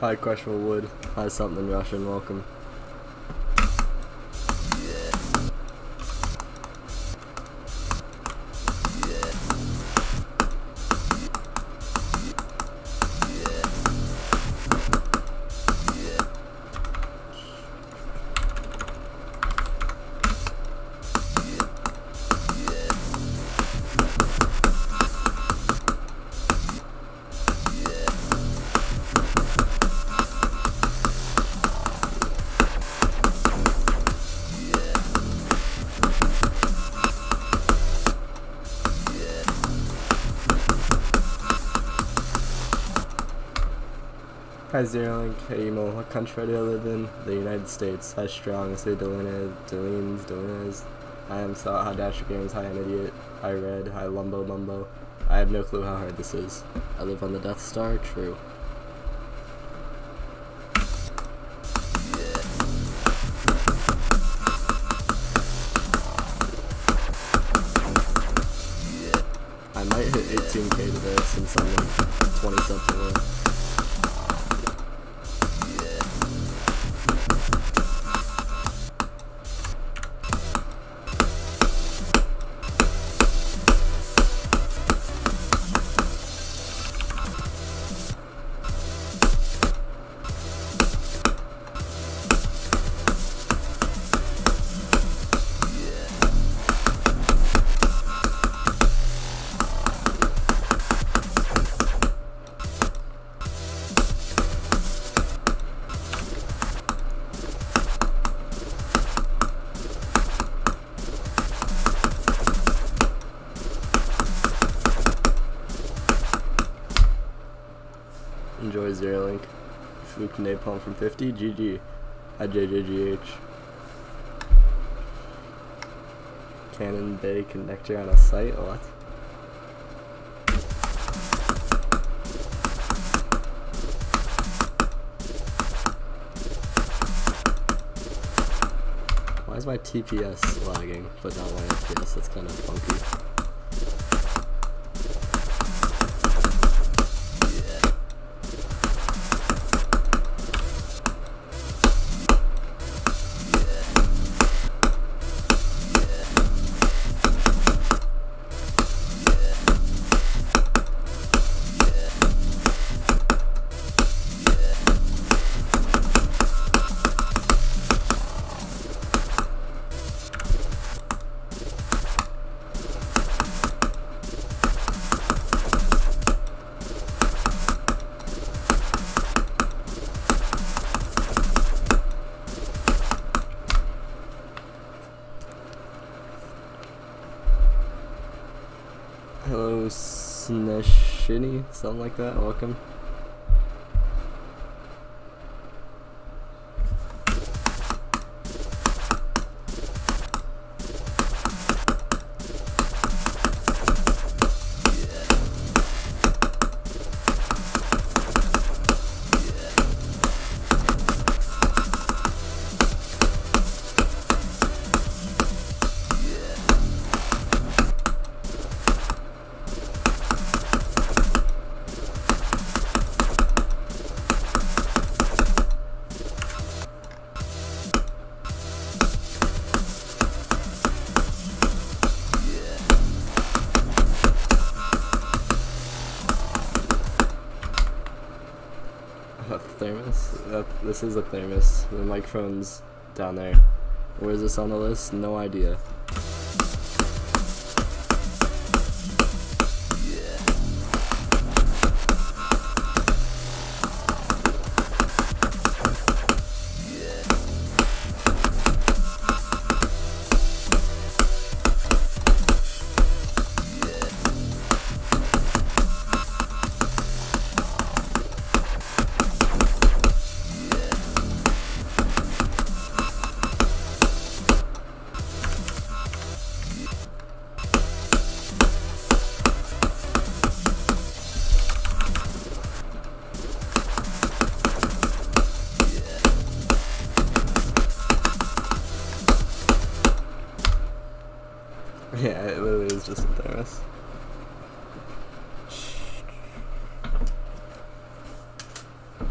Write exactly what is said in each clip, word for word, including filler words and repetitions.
Hi, questionable wood. Hi, something in Russian. Welcome. Hi Zerolink, hey Emo, what country do I live in? The United States. Hi Strong, say Delines, Delines, Delines. I am Saw, hi Dasher Games, hi an idiot. Hi Red, hi Lumbo Mumbo. I have no clue how hard this is. I live on the Death Star, true. I might hit eighteen K today since I'm like twenty something away. Enjoy Zerolink. Fluke Napalm from fifty. G G. Hi J J G H. Cannon Bay connector on a site? What? Why is my T P S lagging, but not my F P S? That's kind of funky. Hello, Sneshini, something like that. Welcome. A thermos? That, this is a thermos. The microphone's down there. Where is this on the list? No idea. Yeah, it literally is just a thermos.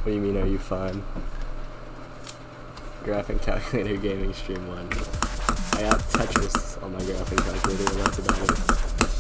do you mean, are you fine? Graphing calculator gaming stream one. I got Tetris on my graphing calculator, and that's about it.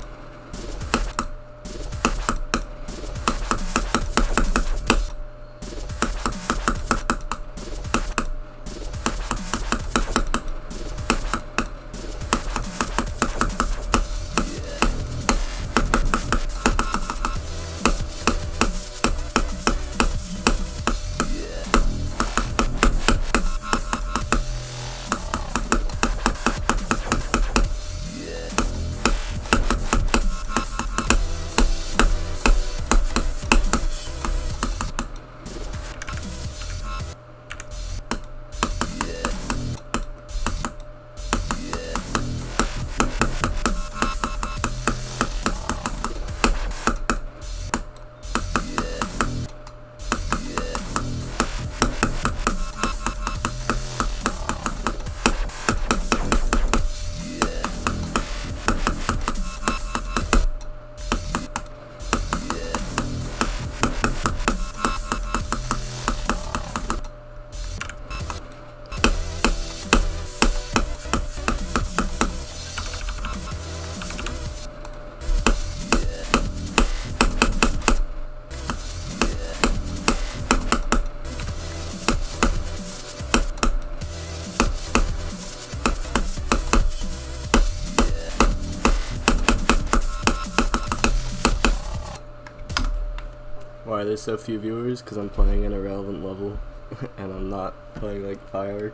Why are there so few viewers? Because I'm playing an irrelevant level and I'm not playing like Firework.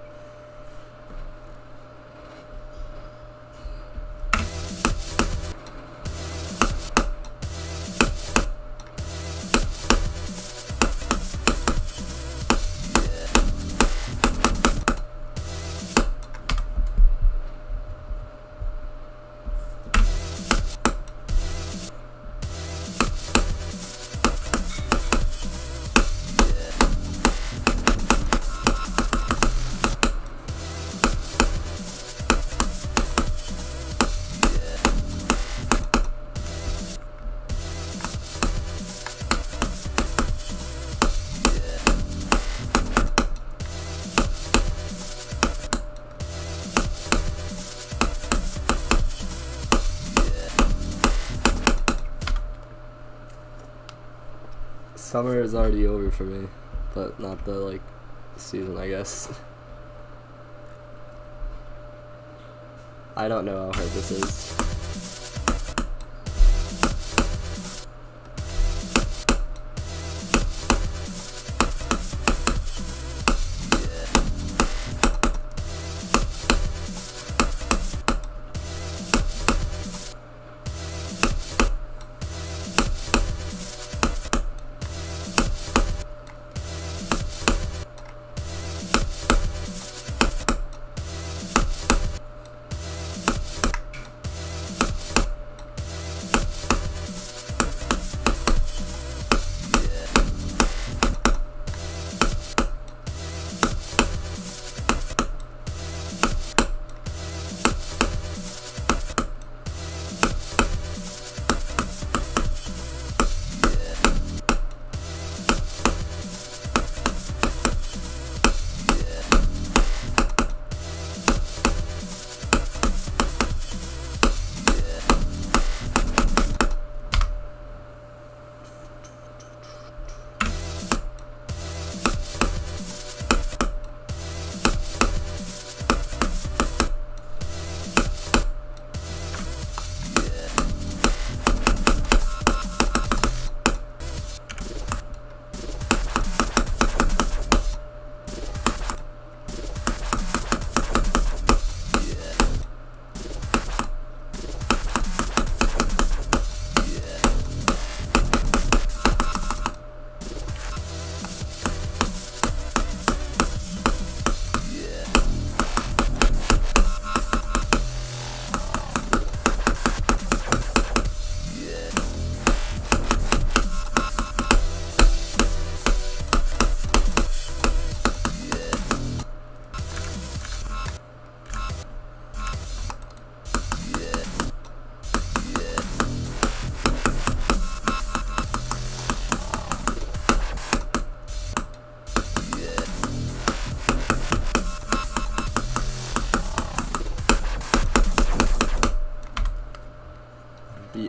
Summer is already over for me, but not the, like, season, I guess. I don't know how hard this is.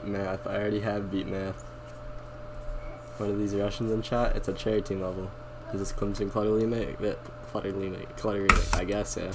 math. I already have beat math. What are these Russians in chat? It's a cherry team level. Is this Clemson Clutter Remake? Clutter Remake. Clutter Remake. I guess, yeah.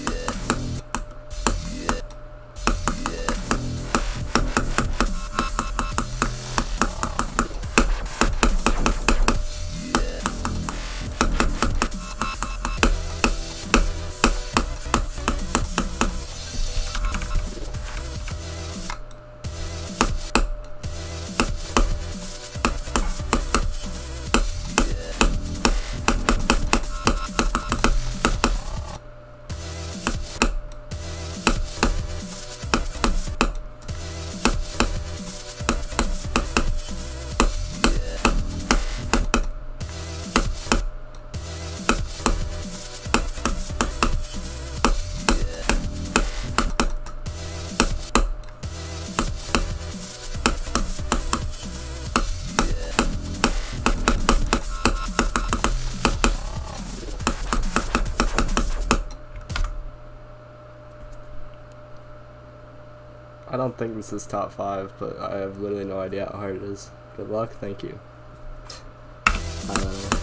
I don't think this is top five, but I have literally no idea how hard it is. Good luck, thank you. I don't know.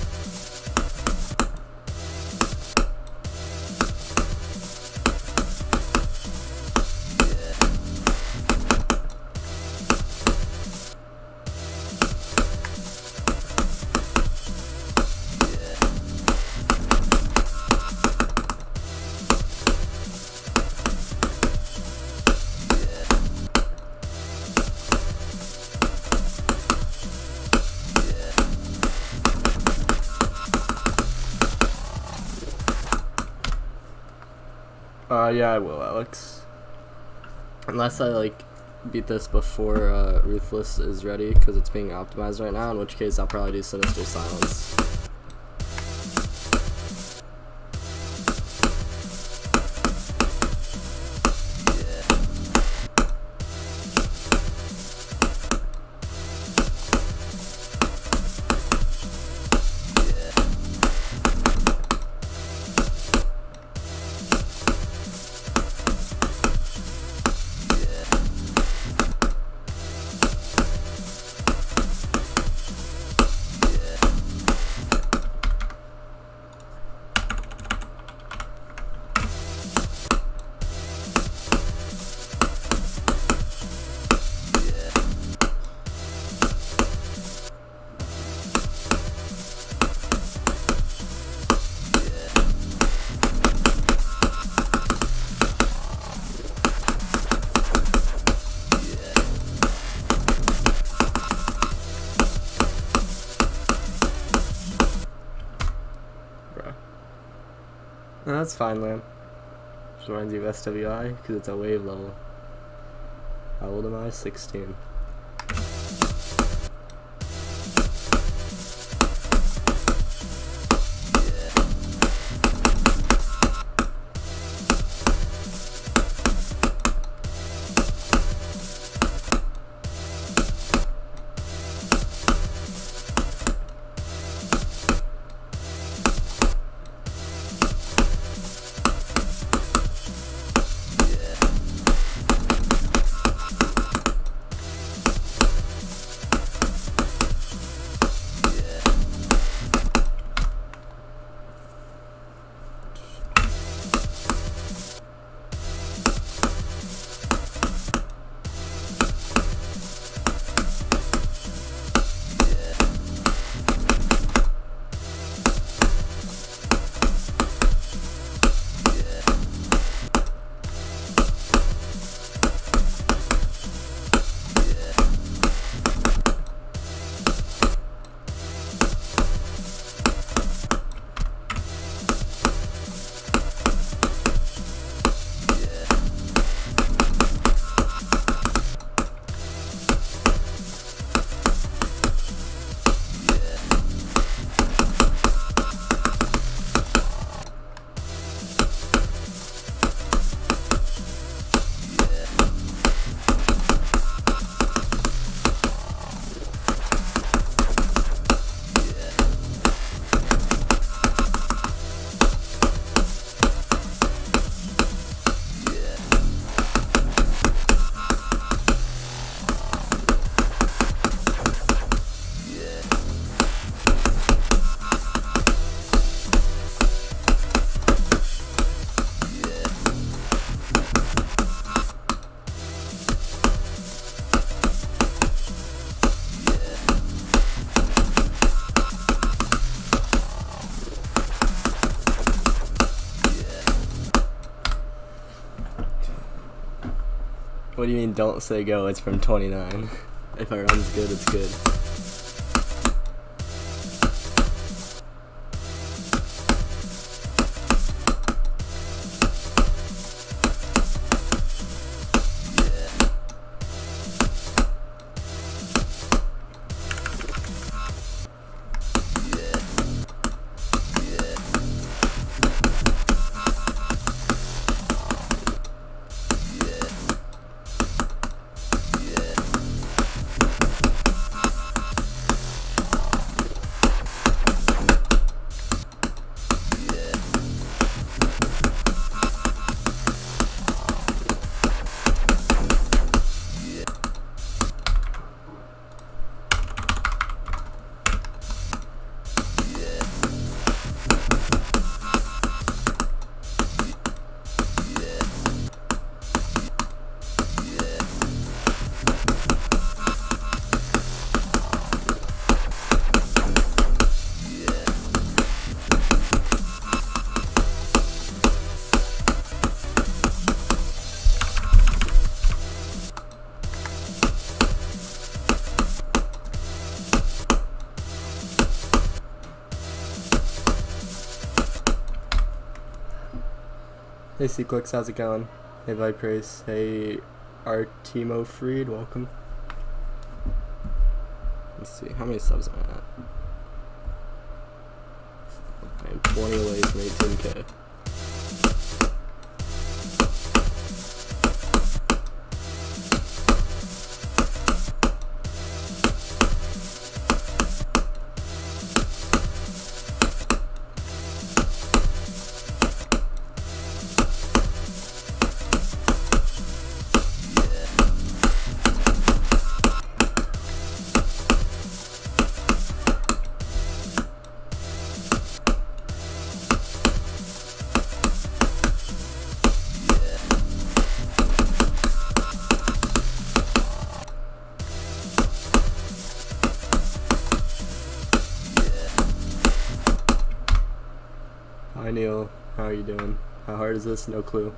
Uh, yeah, I will, Alex. Unless I, like, beat this before uh, Ruthless is ready, because it's being optimized right now, in which case I'll probably do Sinister Silence. No, that's fine, Lamb. Just reminds you of S W I, because it's a wave level. How old am I? sixteen. What do you mean don't say go? It's from twenty-nine. If our run's good, it's good. Hey Sequix, how's it going? Hey Viprace, hey Artemo Freed, welcome. Let's see, how many subs am I at? I am twenty away from eighteen K. Hi Neil, how are you doing? How hard is this? No clue.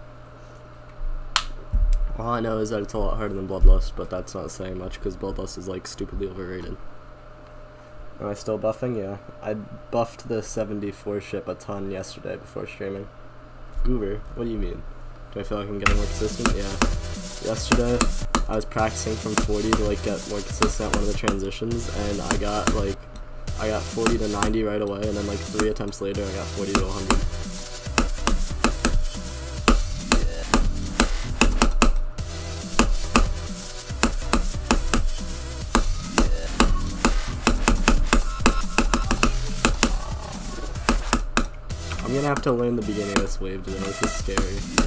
All I know is that it's a lot harder than Bloodlust, but that's not saying much because Bloodlust is like stupidly overrated. Am I still buffing? Yeah. I buffed the seventy-four ship a ton yesterday before streaming. Goober, what do you mean? Do I feel like I'm getting more consistent? Yeah. Yesterday, I was practicing from forty to like get more consistent at one of the transitions, and I got like I got forty to ninety right away, and then like three attempts later I got forty to one hundred. I'm gonna have to learn the beginning of this wave today, this is scary.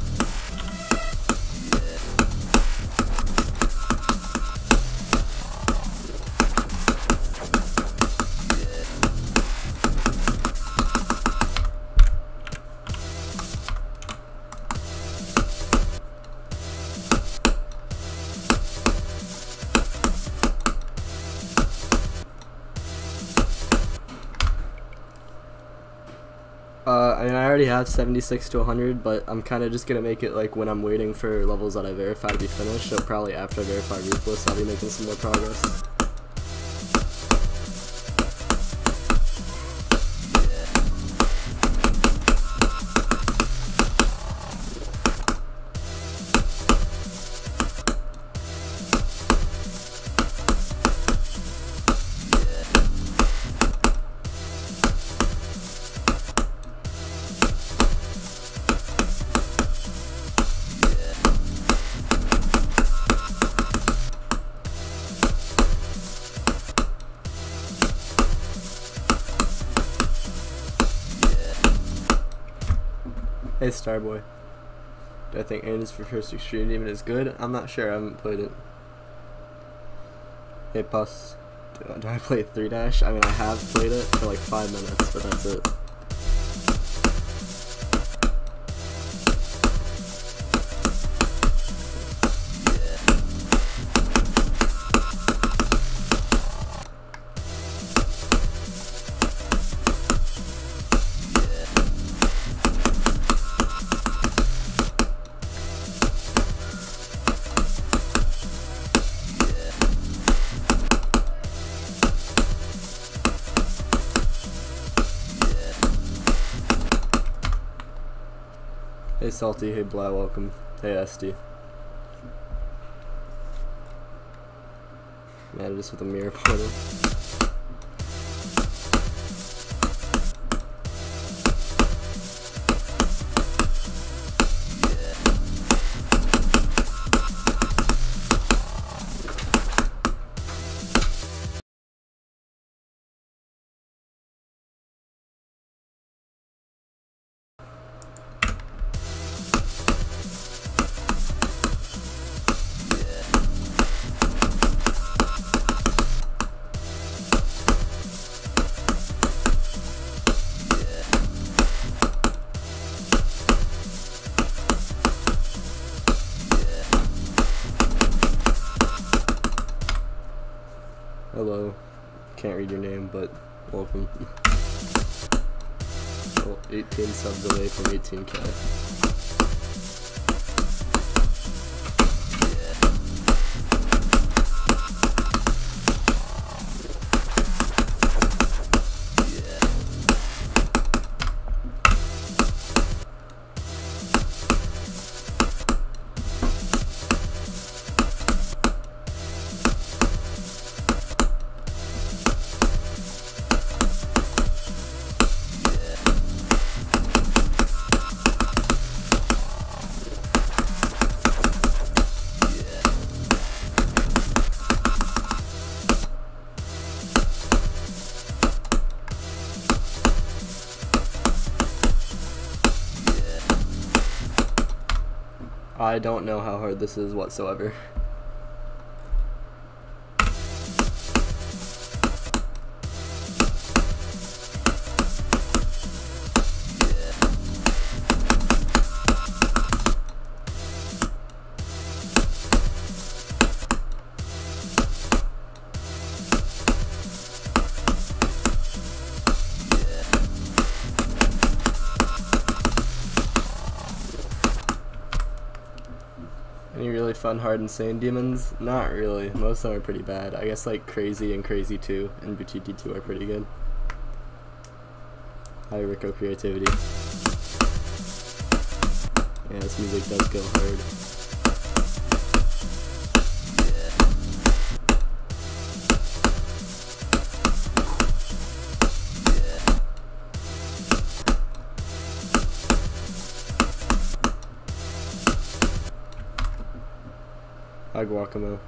Uh, I mean, I already have seventy-six to one hundred, but I'm kind of just going to make it like when I'm waiting for levels that I verify to be finished, so probably after I verify Ruthless, I'll be making some more progress. Hey Starboy, do I think Aaron's for First Extreme Demon is good? I'm not sure, I haven't played it. Hey Puss, do, do I play three dash? I mean, I have played it for like five minutes, but that's it. Hey Salty, hey Bly, welcome. Hey S D. Man, just with a mirror portal. Hello. Can't read your name, but welcome. Well, eighteen subs away from eighteen K. I don't know how hard this is whatsoever. Any really fun, hard, insane demons? Not really. Most of them are pretty bad. I guess like Crazy and Crazy two and Butiti two are pretty good. Hi Rico Creativity. Yeah, this music does go hard. Hi Guacamo.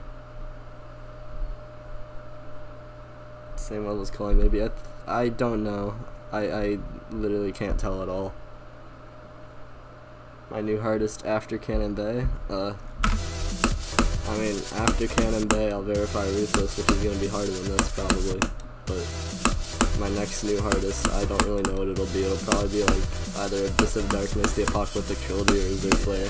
Same level as Cully, maybe. I, th I don't know. I, I literally can't tell at all. My new hardest after Cannon Bay? Uh, I mean, after Cannon Bay, I'll verify Ruthless, which is going to be harder than this, probably. But my next new hardest, I don't really know what it'll be. It'll probably be like either Abyss of Darkness, the Apocalyptic Trilogy, or Zerg Player.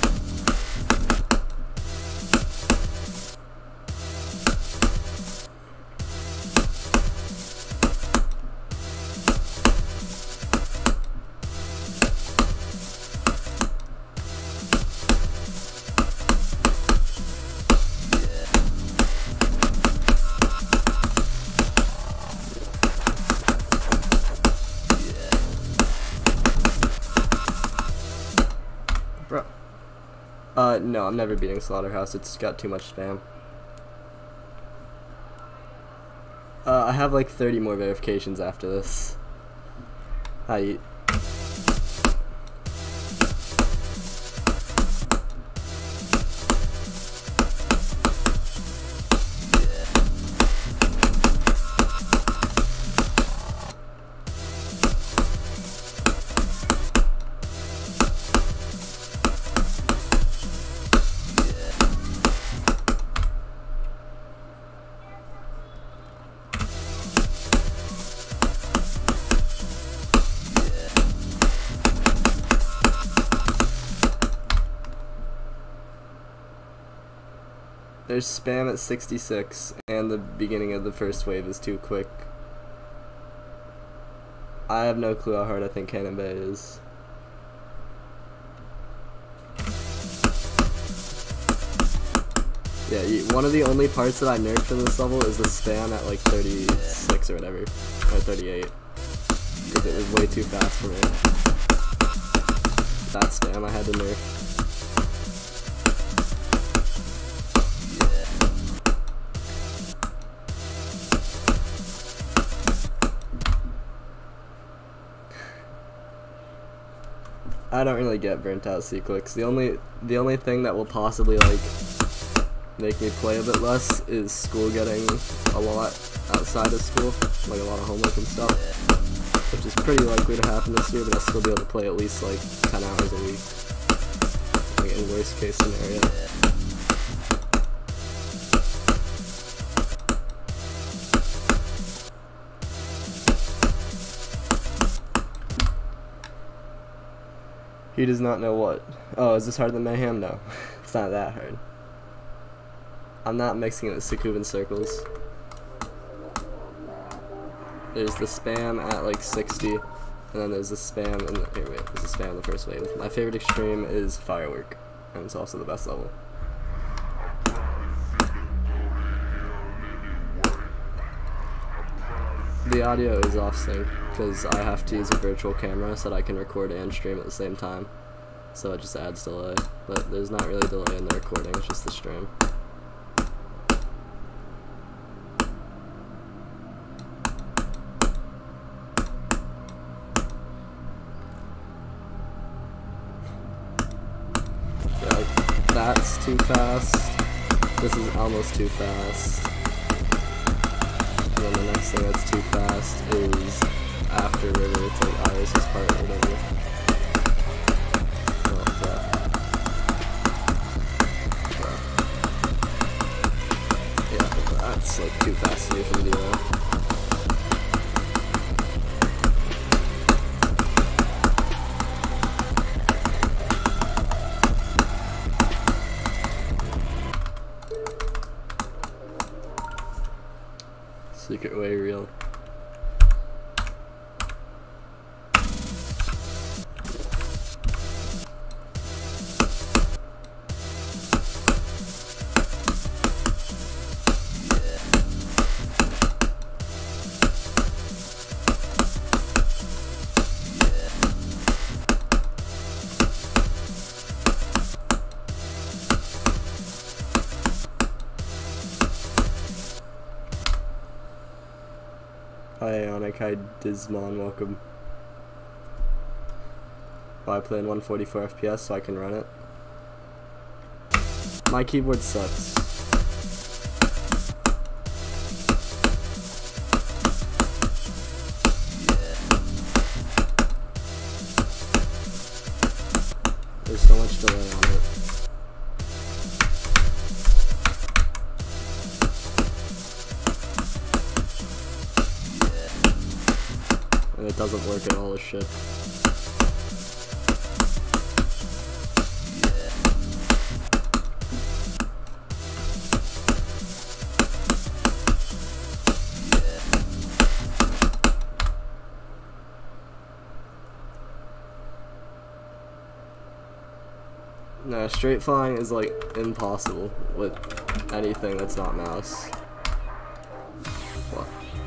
Bro. Uh, no, I'm never beating Slaughterhouse. It's got too much spam. Uh, I have like thirty more verifications after this. Hi. There's spam at sixty-six, and the beginning of the first wave is too quick. I have no clue how hard I think Cannon Bay is. Yeah, you, one of the only parts that I nerfed in this level is the spam at like thirty-six or whatever, or thirty-eight, because it was way too fast for me. that spam I had to nerf. I don't really get burnt out C-clicks. The only the only thing that will possibly like make me play a bit less is school getting a lot outside of school, like a lot of homework and stuff, which is pretty likely to happen this year, but I'll still be able to play at least like ten hours a week, like in worst case scenario. He does not know what. Oh, is this harder than Mayhem? No, it's not that hard. I'm not mixing it with Sukuban circles. There's the spam at like sixty, and then there's the spam in the, here wait, there's the spam in the first wave. My favorite extreme is Firework, and it's also the best level. The audio is off sync, because I have to use a virtual camera so that I can record and stream at the same time. So it just adds delay, but there's not really delay in the recording, it's just the stream. That's too fast. This is almost too fast. And then the next thing that's too fast is after River. It's like Iris's part or whatever. Oh, that. That. Yeah, that's like too fast to do for video. Secret way real. Hi Ionic, hi Dismon, welcome. Oh, I play in one forty-four F P S so I can run it. My keyboard sucks. There's so much delay on it. And it doesn't work at all as shit. No, straight flying is like impossible with anything that's not mouse. What?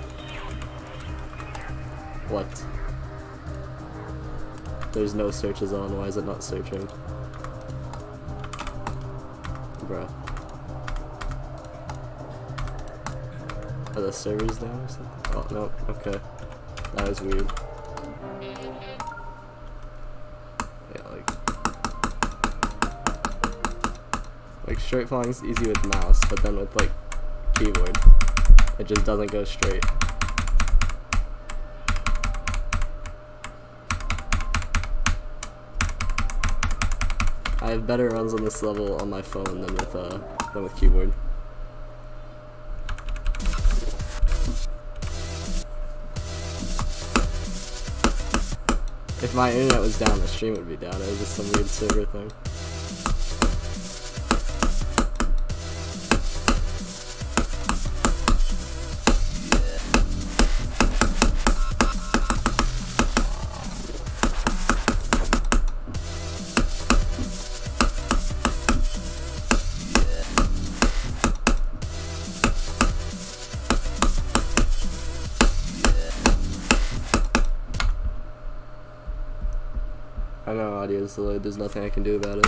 What? There's no searches on, why is it not searching? Bruh. Are the servers down or something? Oh, no, okay. That was weird. Yeah, like... Like, straight flying's easy with mouse, but then with, like, keyboard, it just doesn't go straight. I have better runs on this level on my phone than with uh than with keyboard. If my internet was down, the stream would be down. It was just some weird server thing. I know audio's wants to load. There's nothing I can do about it.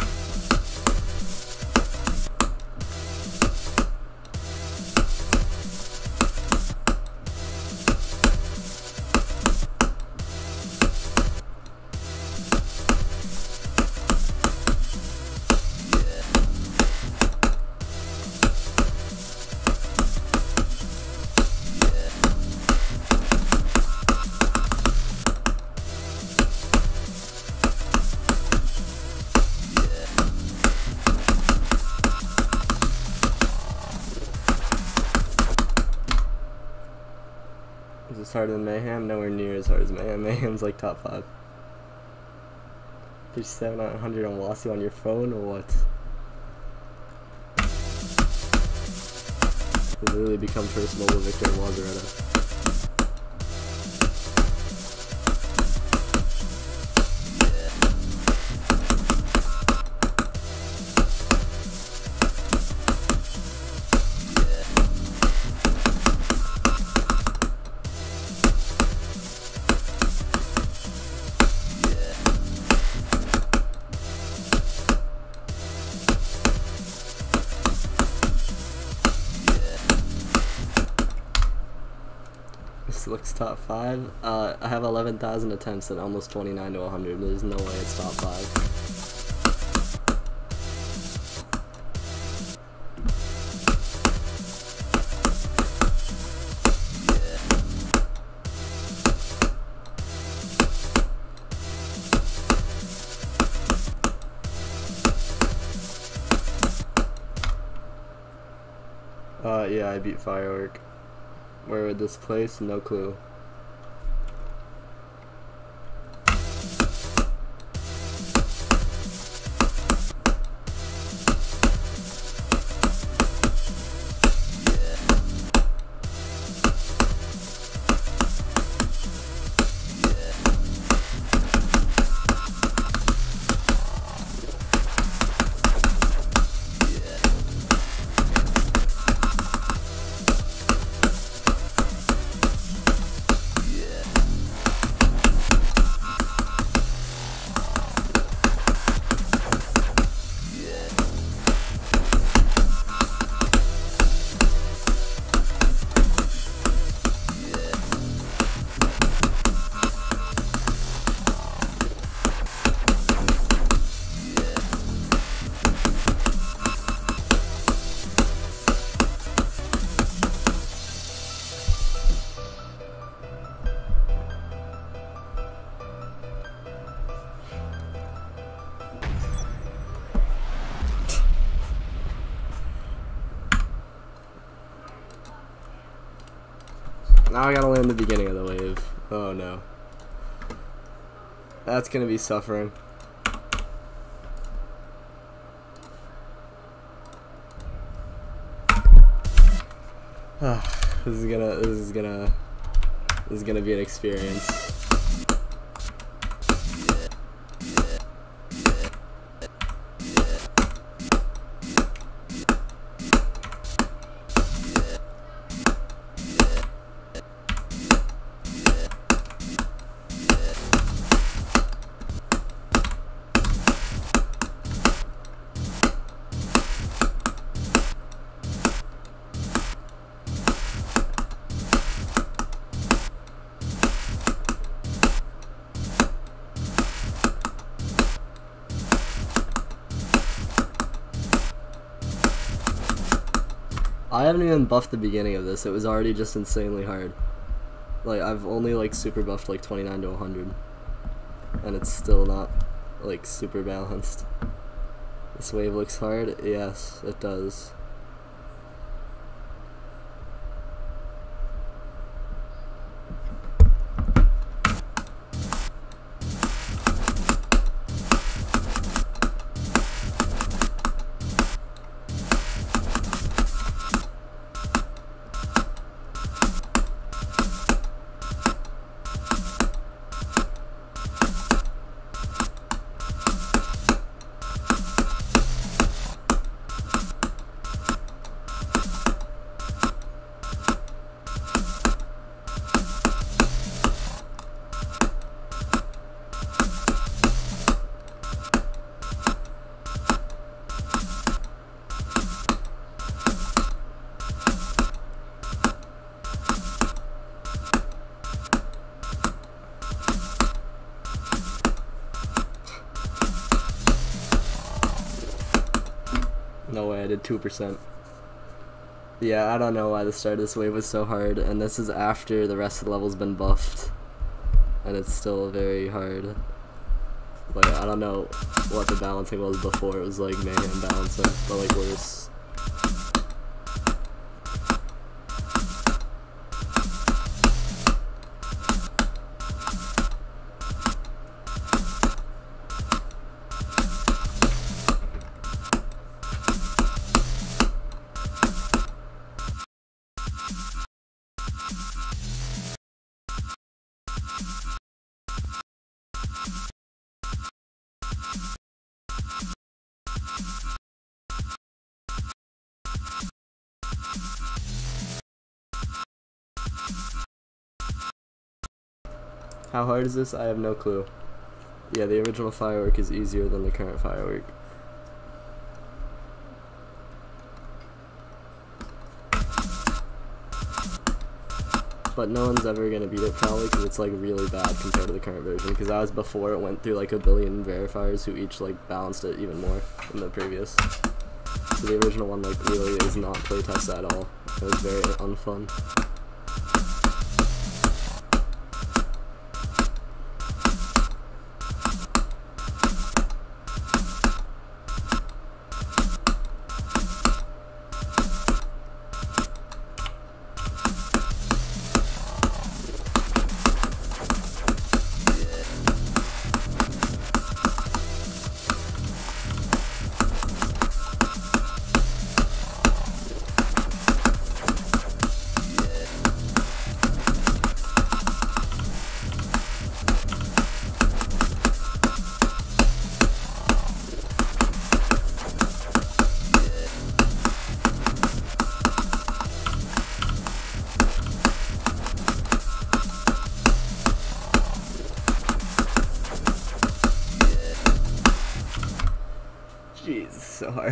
Is this harder than Mayhem? Nowhere near as hard as Mayhem. Mayhem's like top five. fifty-seven out of one hundred on Wassy on your phone or what? He's literally become first mobile victor in Wazaretta. This looks top five. Uh, I have eleven thousand attempts and almost twenty-nine to one hundred. There's no way it's top five. Uh, yeah, I beat Firework. Where would this place? No clue. Now I gotta land the beginning of the wave. Oh no. That's gonna be suffering. This is gonna, this is gonna, this is gonna be an experience. I haven't even buffed the beginning of this. It was already just insanely hard. Like, I've only like super buffed like twenty-nine to one hundred. And it's still not like super balanced. This wave looks hard? Yes, it does. No way, I did two percent. Yeah, I don't know why the start of this wave was so hard, and this is after the rest of the level's been buffed. And it's still very hard. But I don't know what the balancing was before. It was like mayhem balancing, but like worse. How hard is this? I have no clue. Yeah, the original firework is easier than the current firework. But no one's ever gonna beat it probably because it's like really bad compared to the current version, because that was before it went through like a billion verifiers who each like balanced it even more than the previous. So the original one like really is not playtest at all. It was very unfun. Jeez, so hard.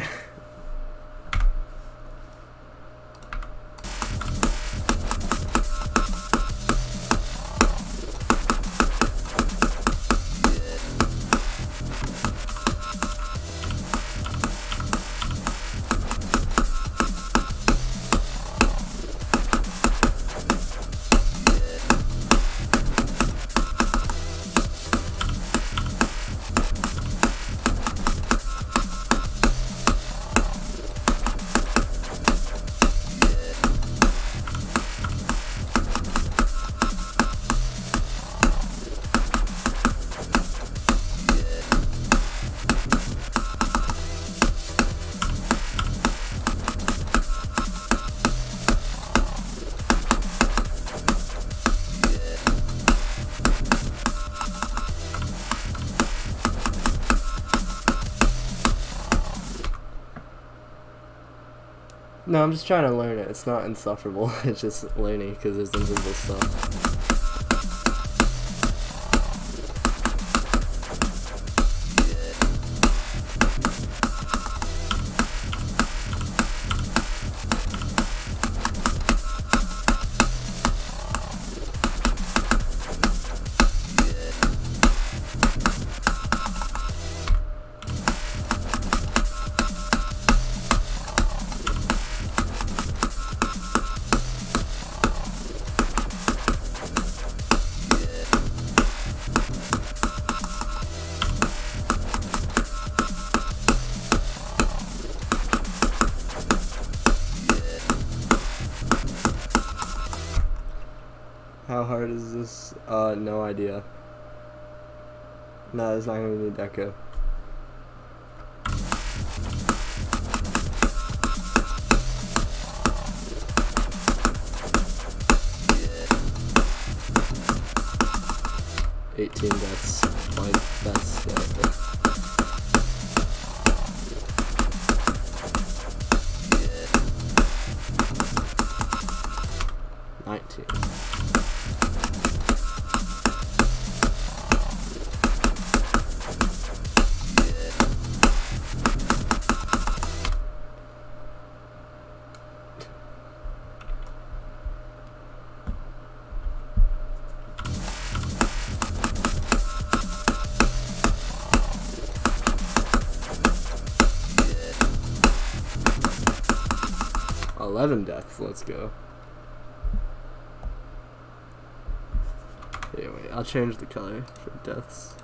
No, I'm just trying to learn it. It's not insufferable. It's just learning because there's invisible stuff. How hard is this? Uh, no idea. No, there's not gonna be any deco. eighteen deaths. My best death. nineteen. eleven deaths, let's go. Here, wait, I'll change the color for deaths.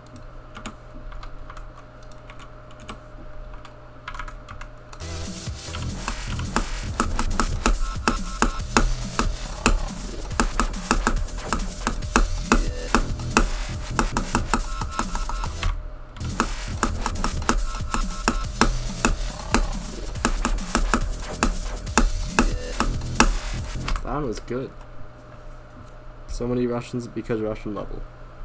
That one was good. So many Russians because Russian level.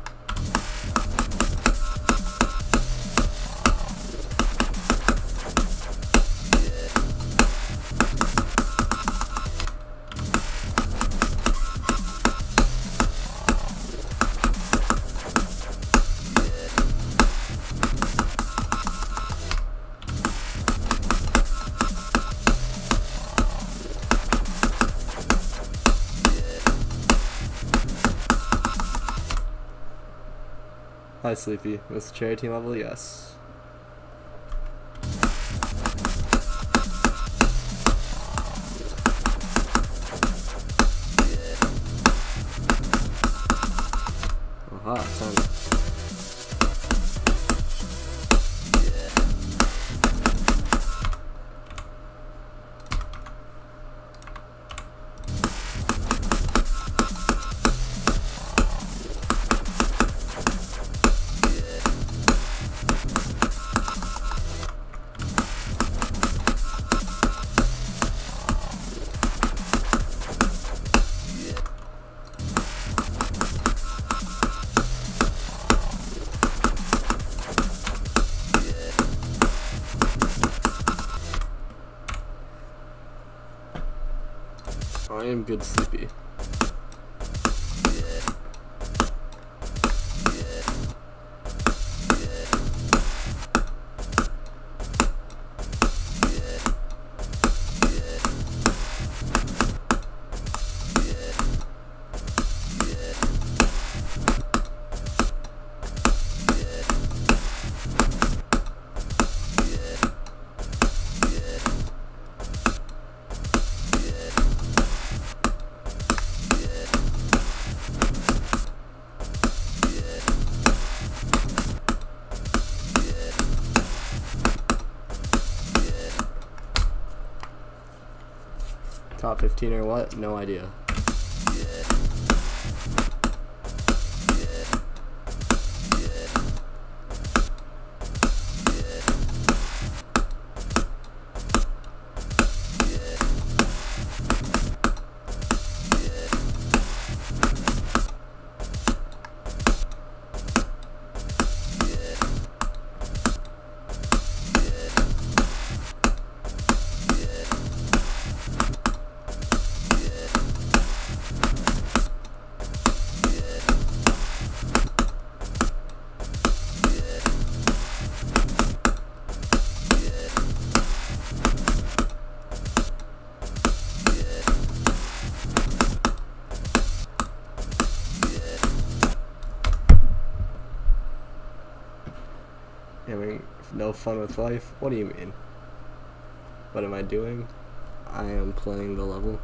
Hi, Sleepy. Was the cherry team level? Yes. Aha, ten. I am good, Sleepy. Top fifteen or what? No idea. Having no fun with life? What do you mean? What am I doing? I am playing the level.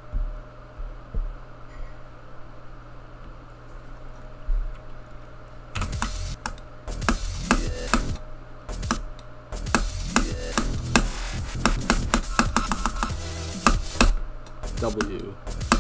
W.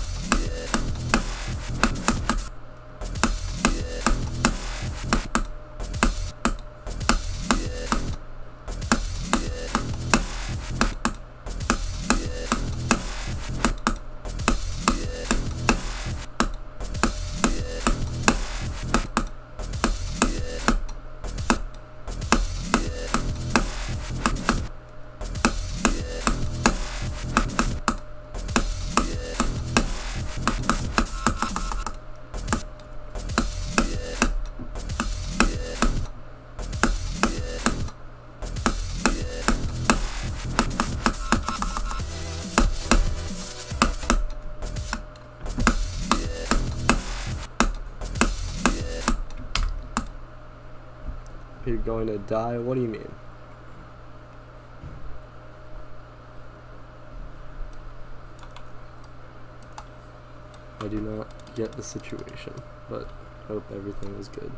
You're going to die? What do you mean? I do not get the situation, but hope everything is good.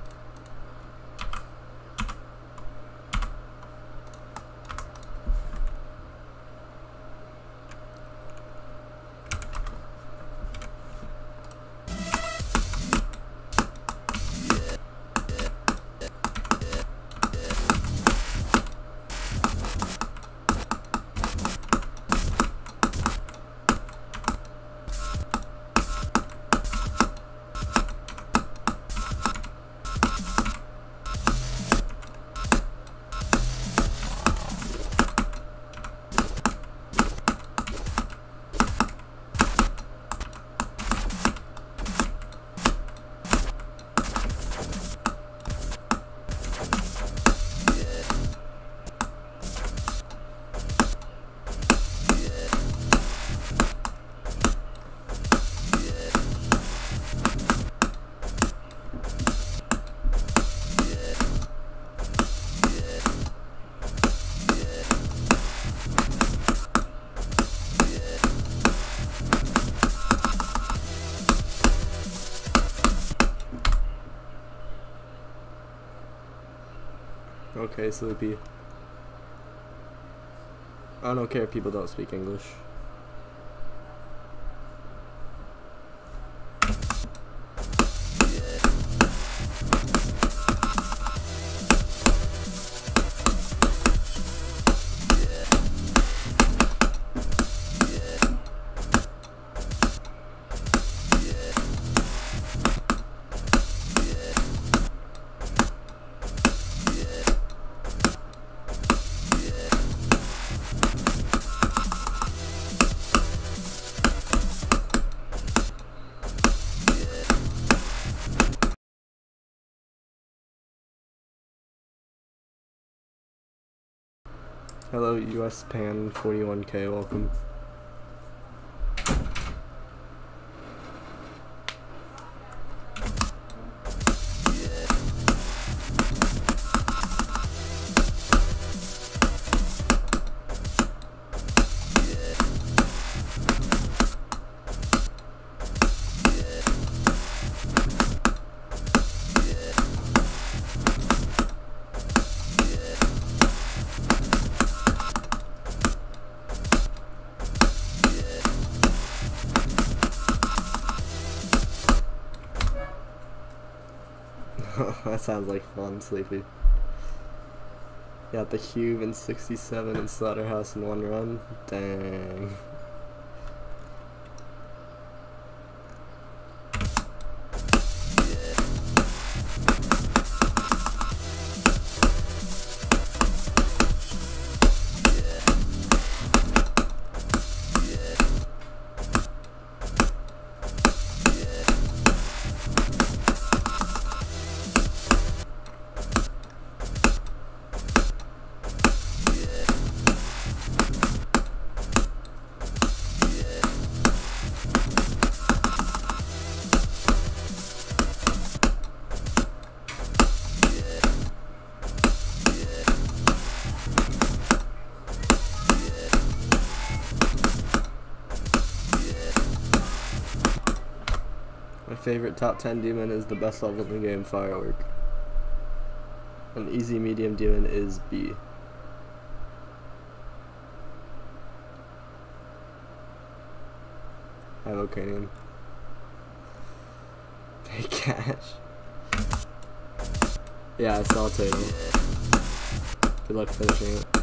Okay, Sleepy. I don't care if people don't speak English. Hello, U S Pan forty-one K, welcome. That sounds like fun, Sleepy. Got the Cube in sixty-seven and Slaughterhouse in one run. Dang. My favorite top ten demon is the best level in the game, Firework. An easy medium demon is B. I have Ocanium. Pay cash. Yeah, I saw Tatum. Good luck finishing it.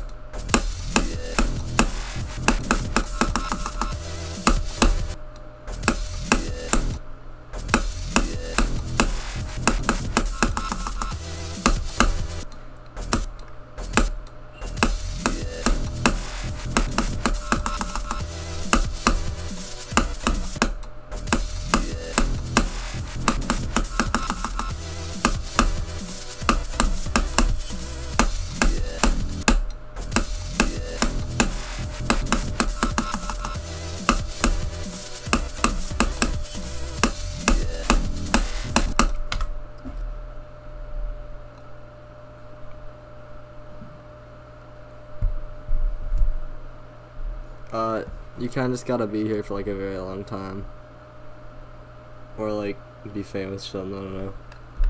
Uh, you kinda just gotta be here for like a very long time. or like be famous or something, I don't know.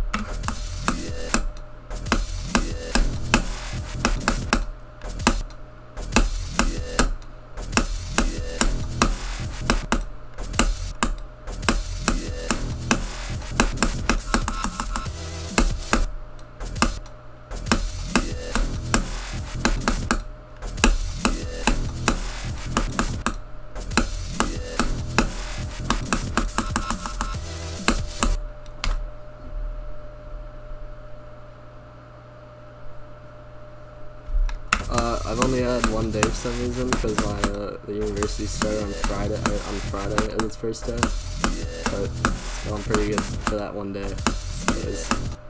Uh, I've only had one day for some reason because my uh, the university started on Friday uh, on Friday as its first day, but it's going pretty good for that one day. Anyways.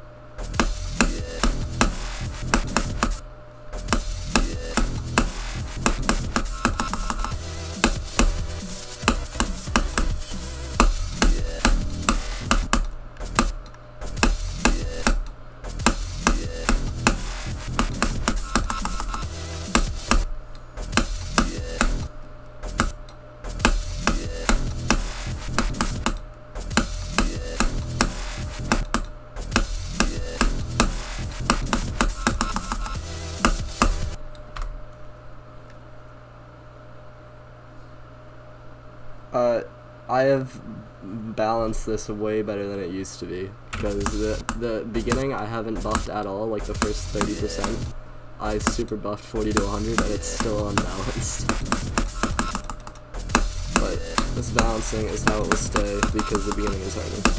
Uh, I have balanced this way better than it used to be, because the, the beginning I haven't buffed at all, like the first thirty percent. I super buffed forty to one hundred and it's still unbalanced. But this balancing is how it will stay because the beginning is harder.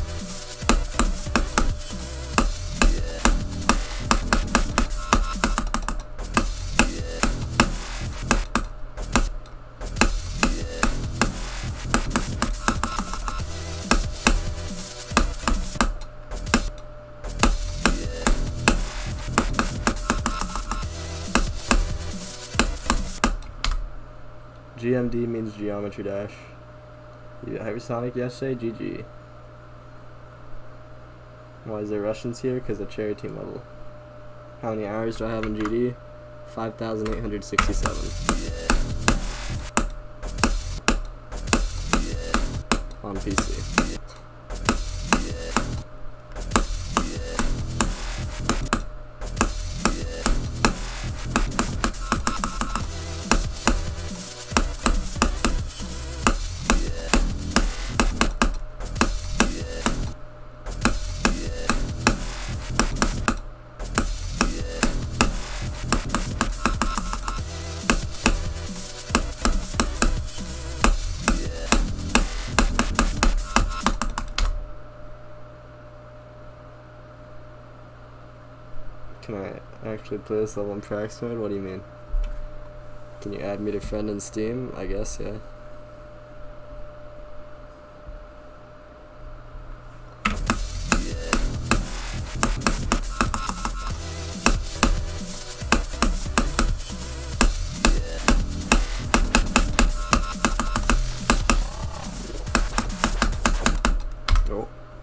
G M D means Geometry Dash. You Hypersonic yesterday? G G. Why is there Russians here? Because of cherry team level. How many hours do I have in G D? five thousand eight hundred sixty-seven. On P C. Can I actually play this level in practice mode? What do you mean? Can you add me to friend in Steam? I guess, yeah. Oh.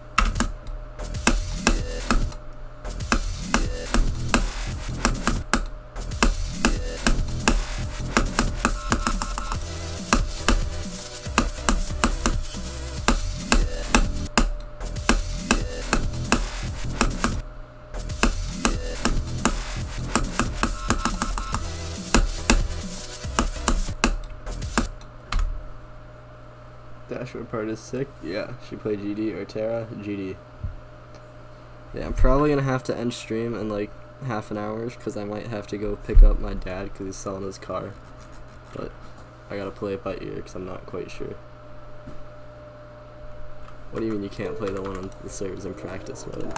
Dashwood part is sick. Yeah, she played G D or Terra. G D. Yeah, I'm probably gonna have to end stream in like half an hour because I might have to go pick up my dad because he's selling his car. But I gotta play it by ear because I'm not quite sure. What do you mean you can't play the one on the servers in practice mode?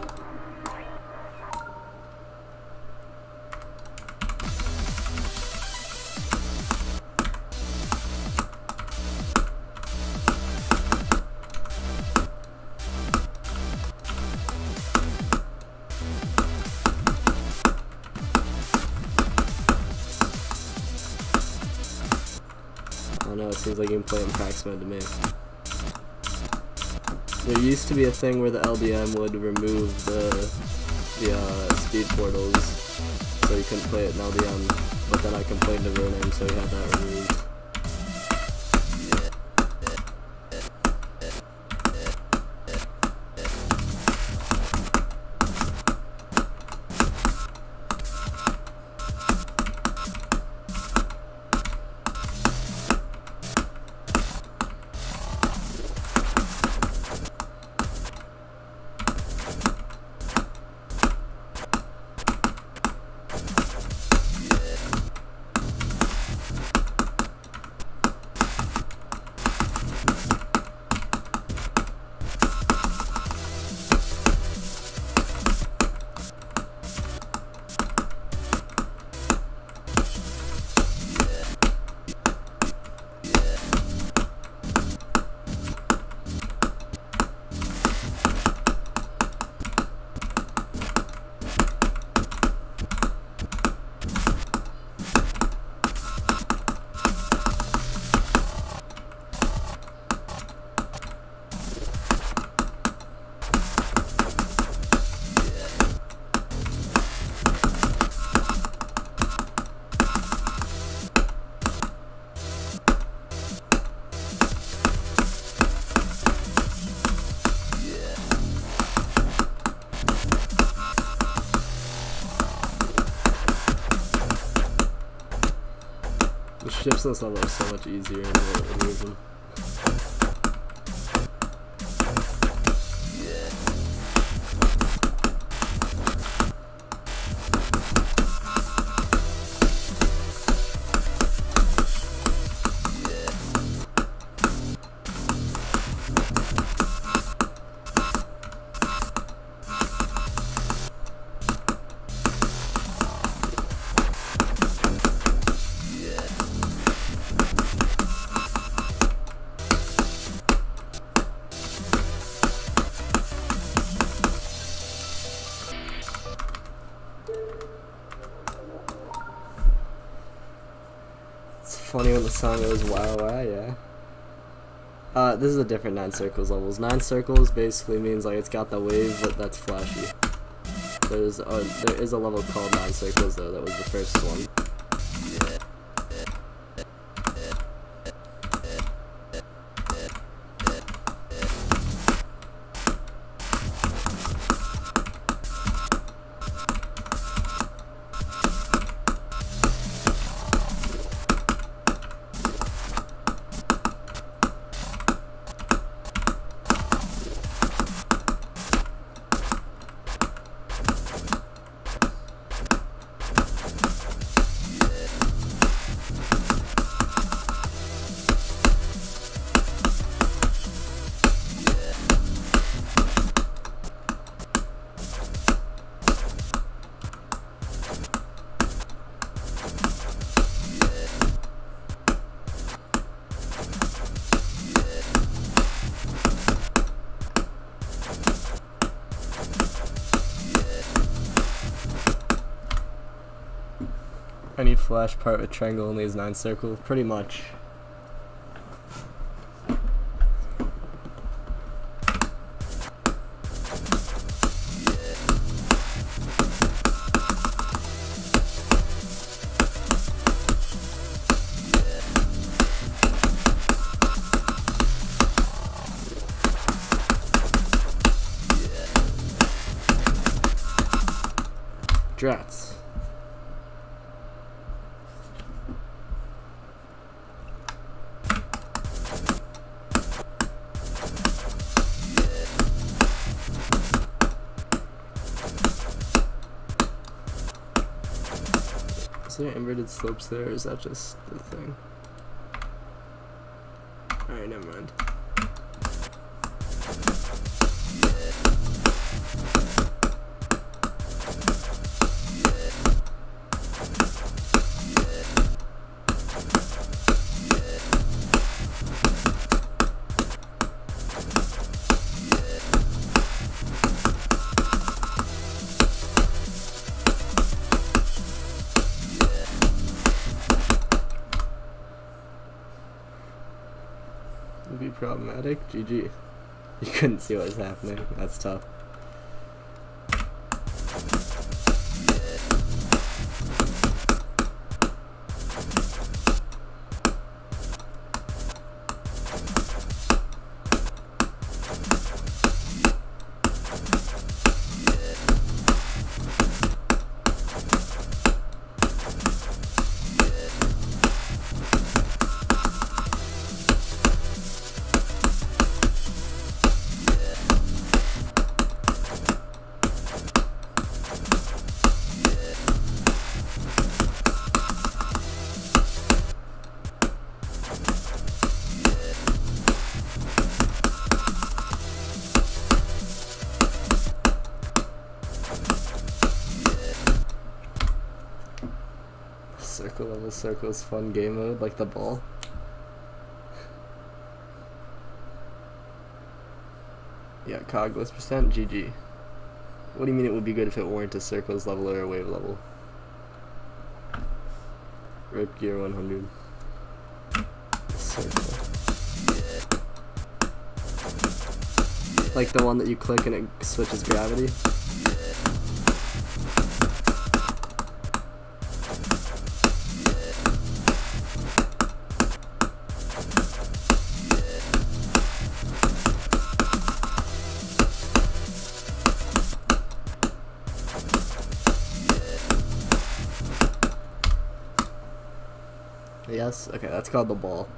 I don't know, it seems like you can play in practice mode to me. There used to be a thing where the L B M would remove the the uh, speed portals, so you couldn't play it in L B M, but then I complained to Ronin, so he had that removed. Ships in this level are so much easier and more use them. It's funny when the song goes wow wow, yeah. Uh, this is a different nine circles levels. Nine circles basically means like it's got the wave, but that's flashy. There's a, there is a level called nine circles though. That was the first one. Any flash part with triangle only is nine circle, pretty much. Drats. Is there inverted slopes there, or is that just the thing? Alright, never mind. Would be problematic. G G. You couldn't see what was happening. That's tough. Circle level circles fun game mode, like the ball. Yeah, cogless percent, G G. What do you mean it would be good if it weren't a circles level or a wave level? Rip gear one hundred. Circle. Like the one that you click and it switches gravity? Yes? Okay, that's called the ball.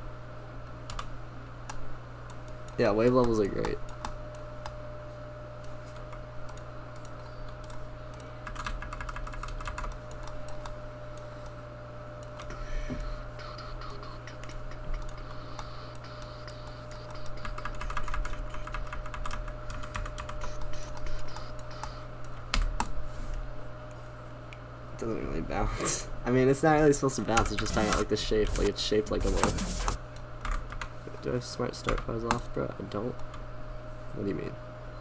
Yeah, wave levels are great. It doesn't really bounce. I mean, it's not really supposed to bounce, it's just talking about like the shape, like it's shaped like a ball. Do I have smart start pause off, bro? I don't. What do you mean?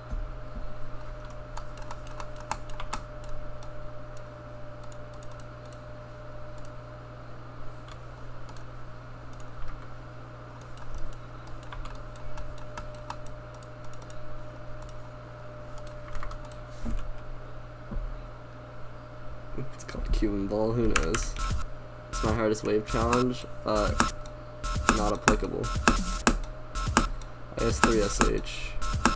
It's called Cuban ball, who knows? It's my hardest wave challenge, uh, not applicable. I S three S H.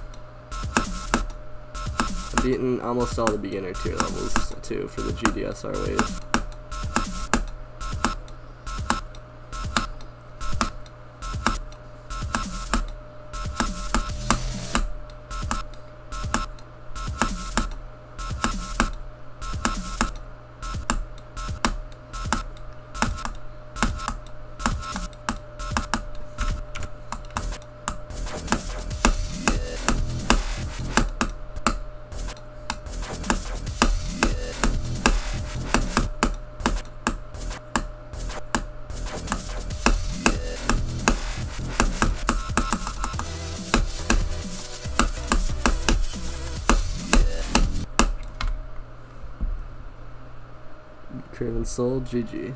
I've beaten almost all the beginner tier levels too for the G D S R wave. Craven Soul, G G.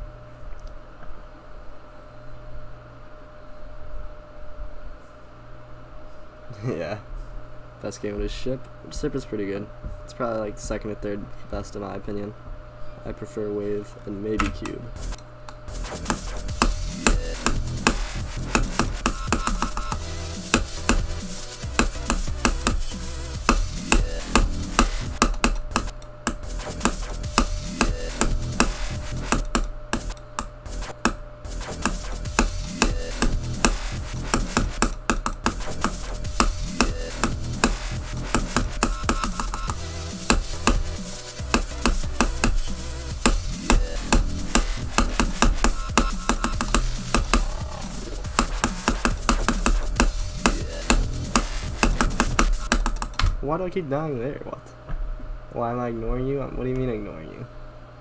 Yeah. Best game of his ship. Ship is pretty good. It's probably like second or third best in my opinion. I prefer Wave and maybe Cube. Why do I keep dying there? What? Why am I ignoring you? What do you mean ignoring you?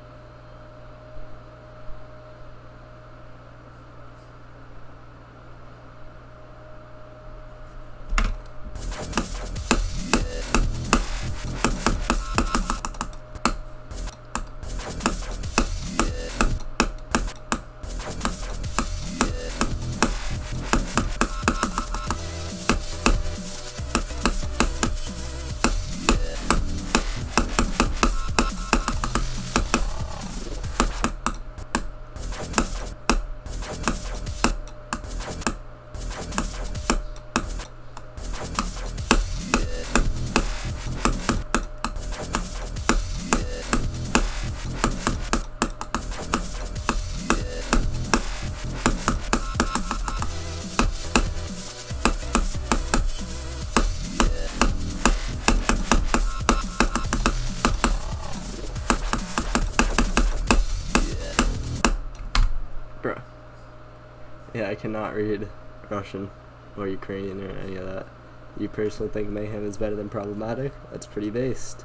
Bruh. Yeah, I cannot read Russian or Ukrainian or any of that. You personally think Mayhem is better than Problematic? That's pretty based.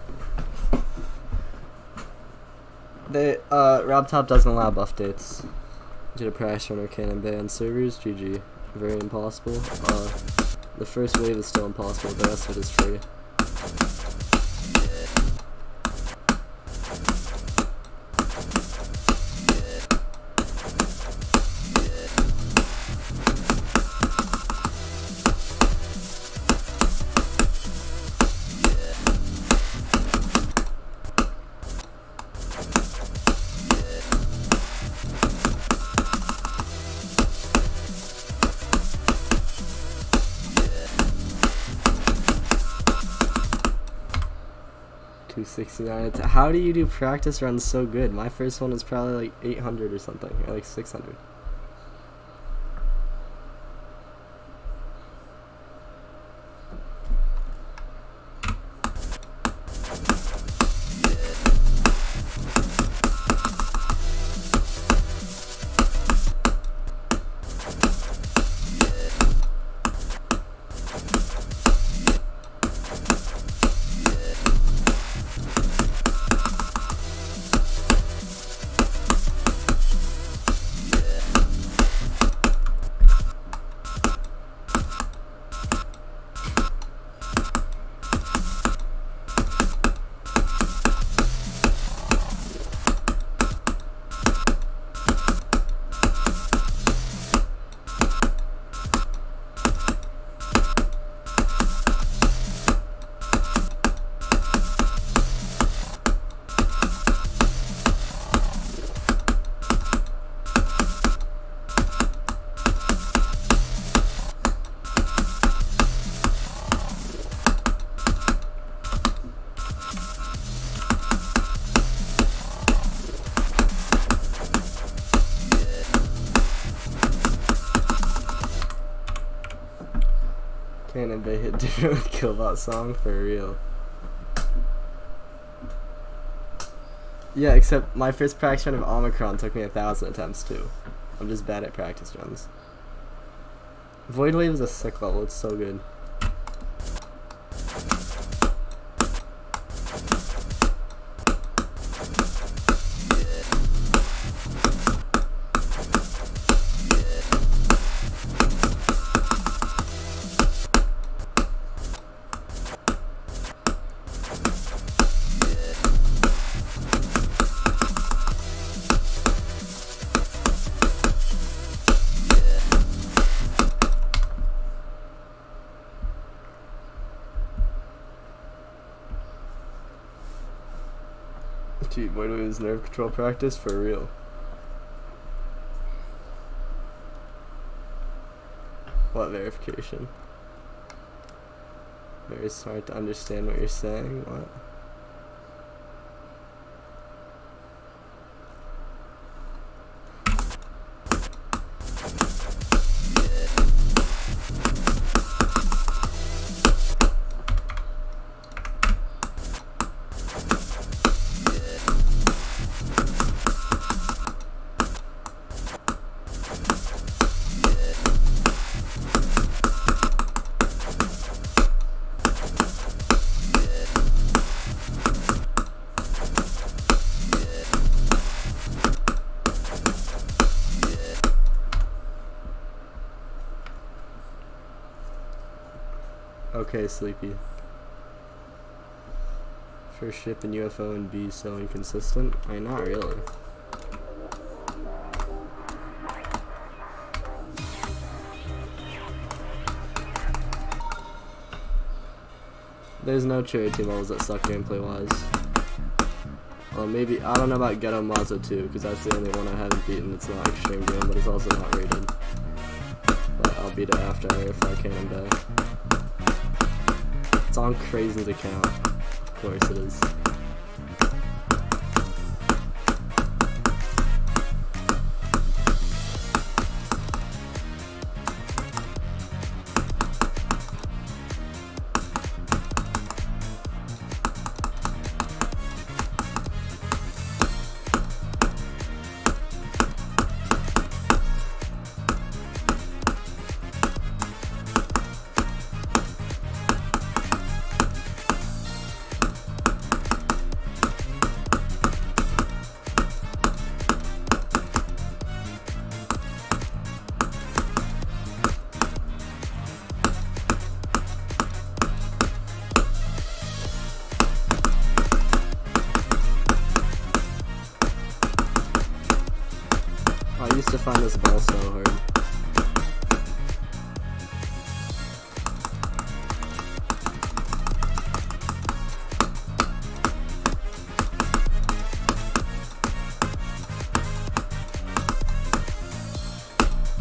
They, uh, RobTop doesn't allow buff dates due to price runner cannon ban servers. G G. Very impossible. Uh, the first wave is still impossible, the rest of it is free. sixty-nine. It's, how do you do practice runs so good? My first one was probably like eight hundred or something, or like six hundred. Cannon Bay hit different with Killbot song for real. Yeah, except my first practice run of Omicron took me a thousand attempts too. I'm just bad at practice runs. Void Wave is a sick level, it's so good. Dude, Void Wave is nerve control practice for real. What verification? Very smart to understand what you're saying. What? Okay, Sleepy. First ship in U F O and B so inconsistent? I mean, not really. There's no cherry team levels that suck gameplay wise. Well, maybe, I don't know about Ghetto Mazo two, because that's the only one I haven't beaten. It's not extreme game, but it's also not rated. But I'll beat it after I verify Cannon Bay. It's on Crazy's account. Of course it is. I used to find this ball so hard.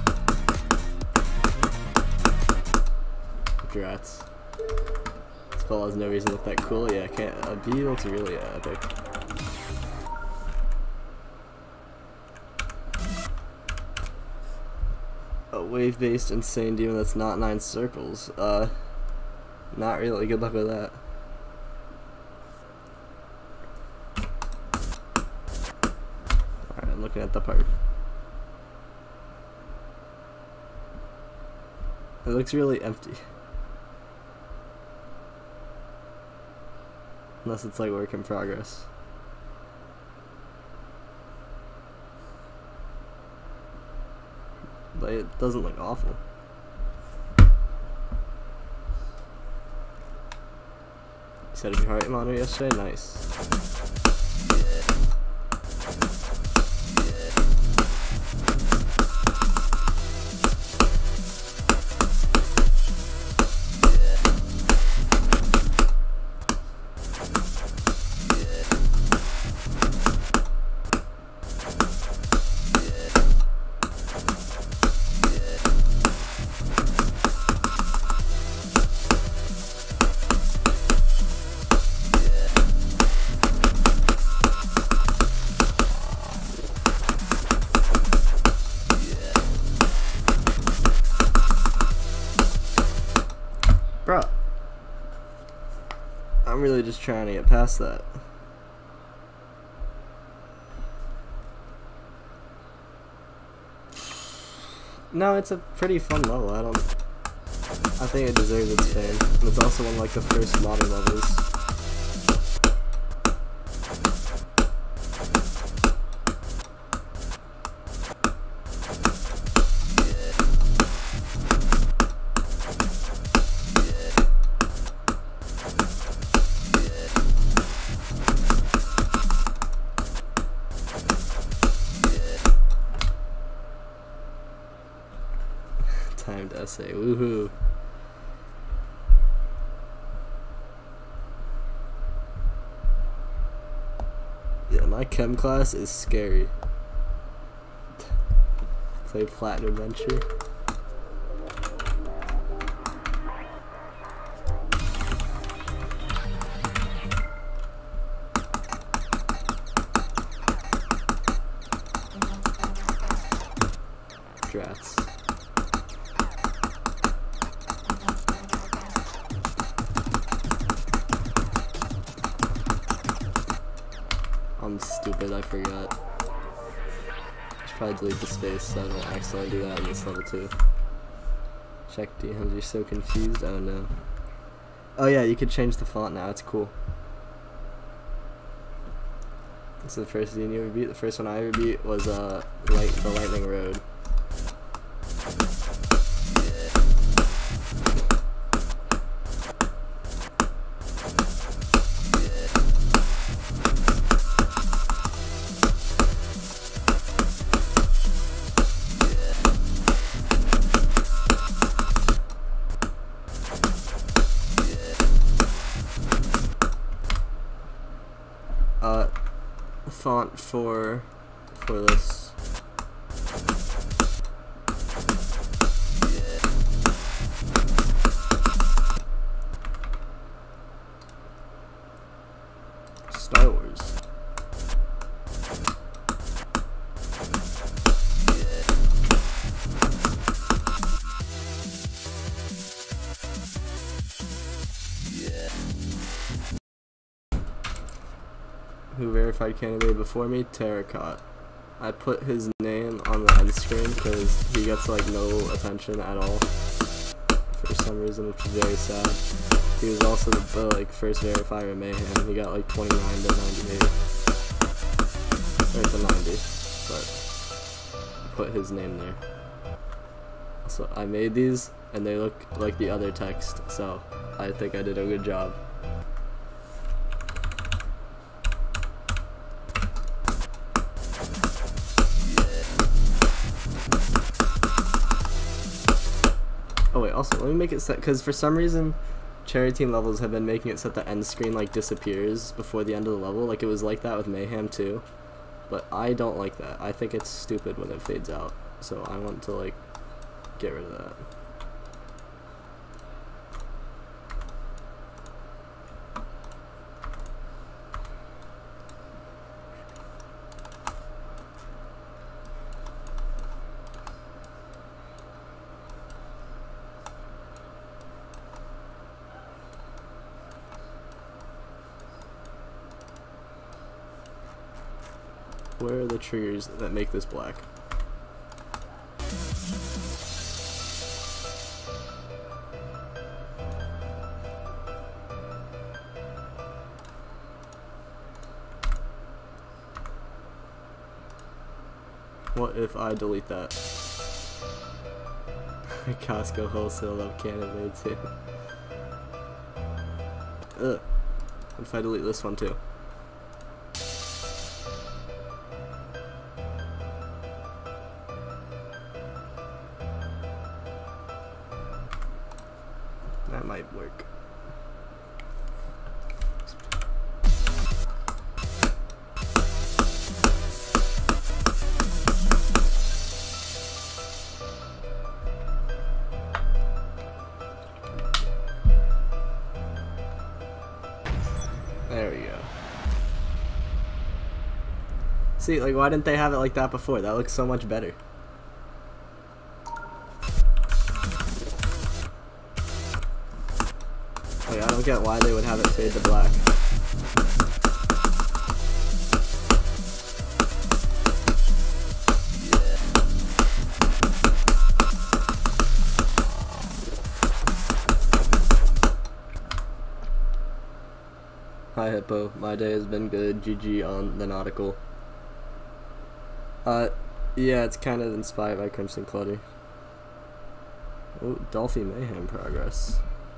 Congrats. It's Ball has no reason to look that cool. Yeah, can't. A B looks really uh, epic. A wave-based insane demon that's not nine circles. Uh, not really. Good luck with that. Alright, I'm looking at the part. It looks really empty. Unless it's like work in progress. But it doesn't look awful. You said your heart rate monitor yesterday? Nice. Bro, I'm really just trying to get past that. No, it's a pretty fun level. I don't. I think it deserves its fame. And it's also one of like the first modern levels. Timed essay, woohoo. Yeah, my chem class is scary. Play Platinum Adventure. Drats. I'm stupid, I forgot. I should probably delete the space so I don't accidentally do that in this level too. Check D Ms, you're so confused? Oh no. Oh yeah, you could change the font now, it's cool. This is the first scene you ever beat. The first one I ever beat was uh, light, the Lightning Road. Uh, font for for this. Star Wars. Who verified candidate before me? Terracot. I put his name on the end screen because he gets like no attention at all for some reason, which is very sad. He was also the uh, like first verifier in Mayhem. He got like twenty-nine to ninety-eight, or to ninety, but I put his name there. So I made these and they look like the other text, so I think I did a good job. Oh wait, also, let me make it set, because for some reason, Cherry Team levels have been making it so that the end screen, like, disappears before the end of the level. Like, it was like that with Mayhem, too. But I don't like that. I think it's stupid when it fades out. So I want to, like, get rid of that. Where are the triggers that make this black? What if I delete that? Costco wholesale up Canada too. Ugh. What if I delete this one too? That might work. There we go. See, like, why didn't they have it like that before? That looks so much better. Like, I don't get why they would have it fade to black. Hi Hippo, my day has been good, G G on the nautical. Uh, yeah, it's kind of inspired by Crimson Clutter. Oh, Dolphy Mayhem progress.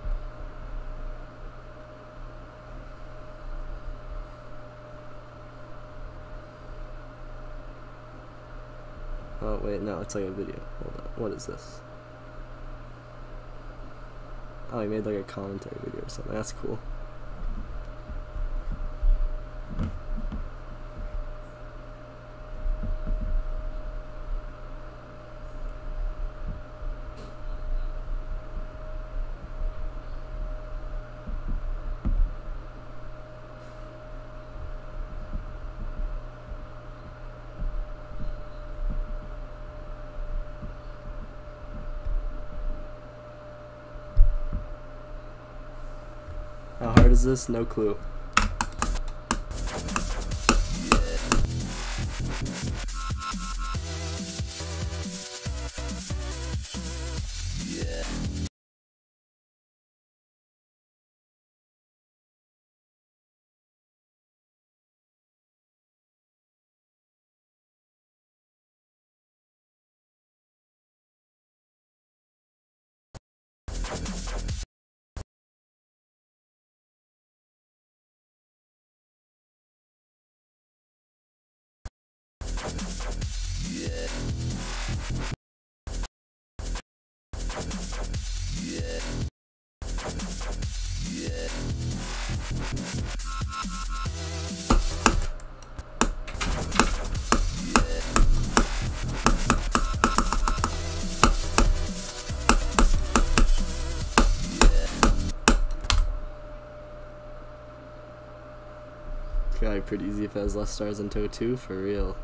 Oh wait, no, it's like a video. Hold on, what is this? Oh, he made like a commentary video or something, that's cool. How hard is this? No clue. Probably pretty easy if it has less stars than Toe two, for real.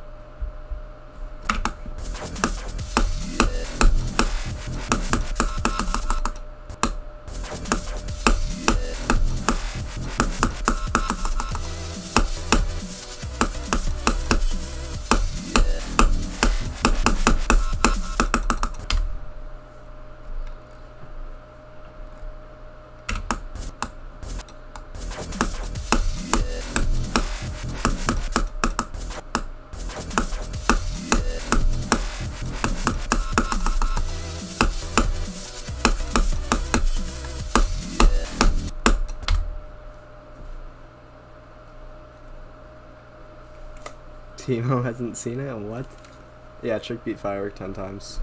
Timo hasn't seen it? What? Yeah, Trick beat Firework ten times.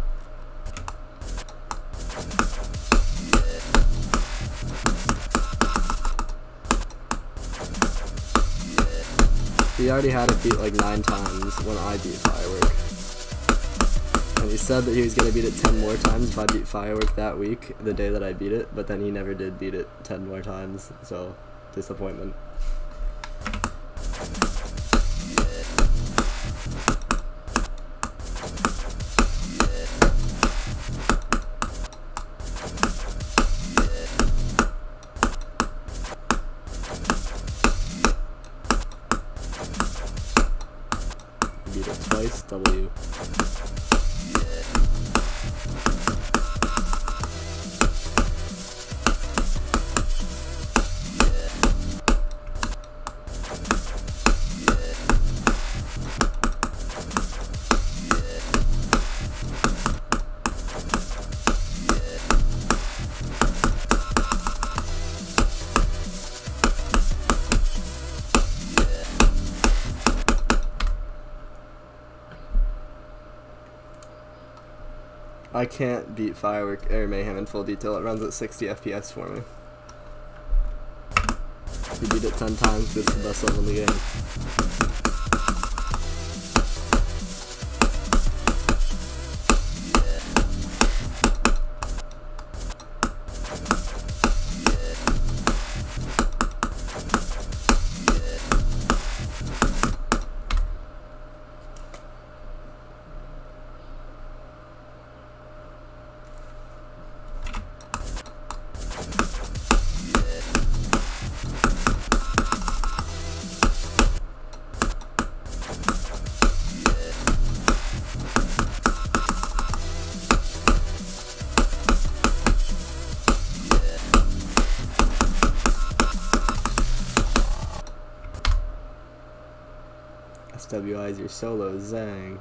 He already had it beat like nine times when I beat Firework. And he said that he was going to beat it ten more times if I beat Firework that week, the day that I beat it, but then he never did beat it ten more times, so disappointment. W. I can't beat Firework or Mayhem in full detail. It runs at sixty F P S for me. If you beat it ten times, it's the best level in the game. S W I is your solo, Zang.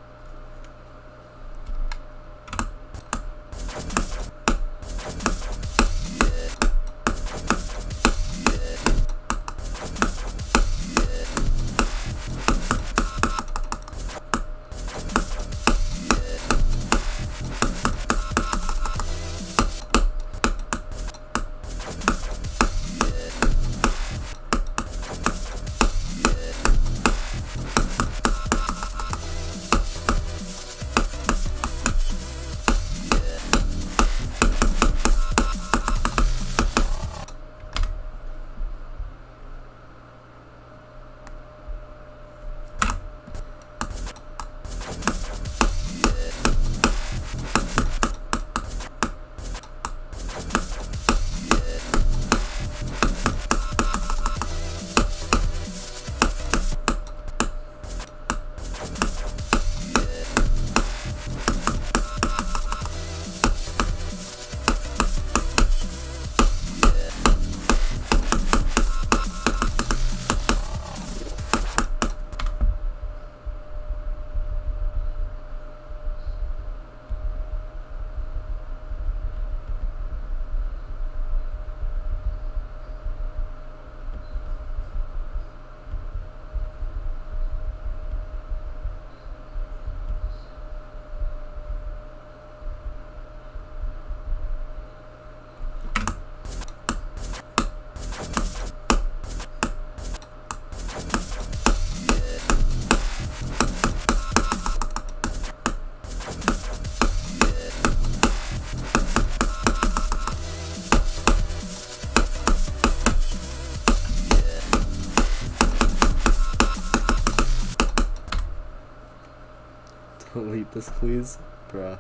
Delete this, please, bruh.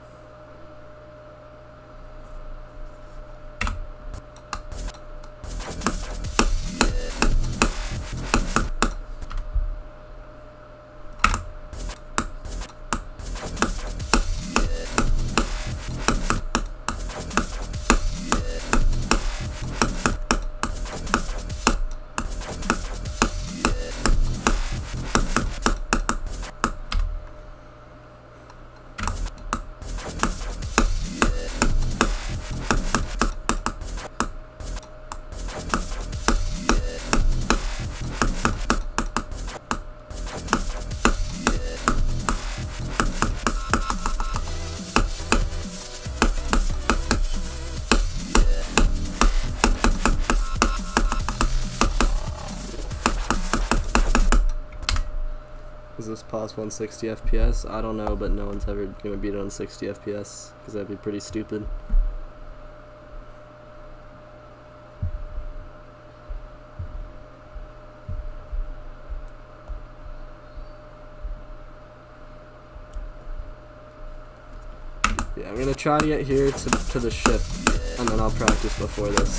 Is this past one sixty F P S? I don't know, but no one's ever gonna beat it on sixty F P S, because that'd be pretty stupid. Yeah, I'm gonna try to get here to, to the ship, and then I'll practice before this.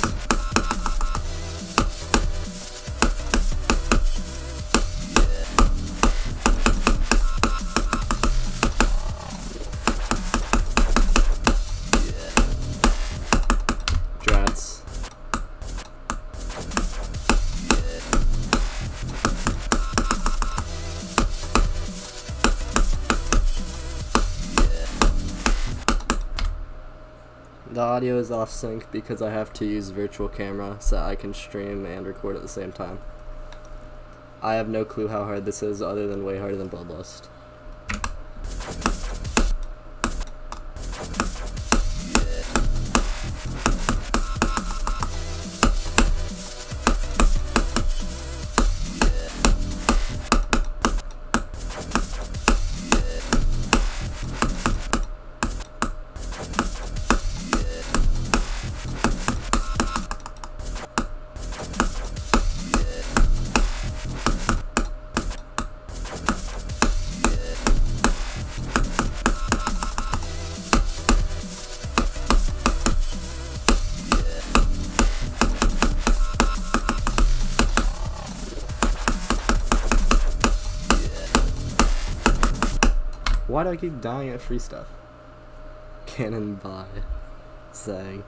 The audio is off sync because I have to use virtual camera so I can stream and record at the same time. I have no clue how hard this is other than way harder than Bloodlust. Why do I keep dying at free stuff? Cannon by saying.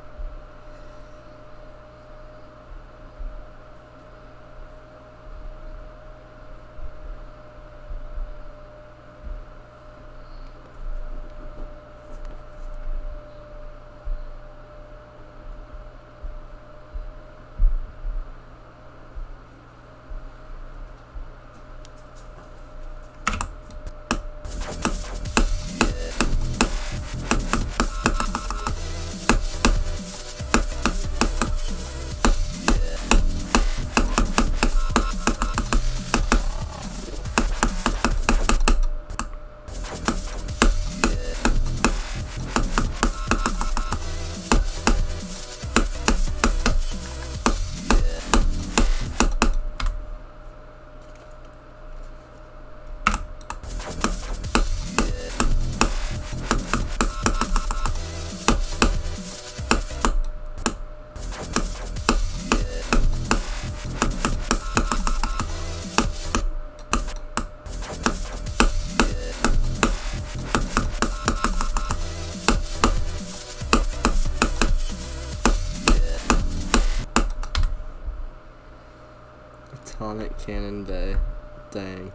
Atomic Cannon Bay. Dang.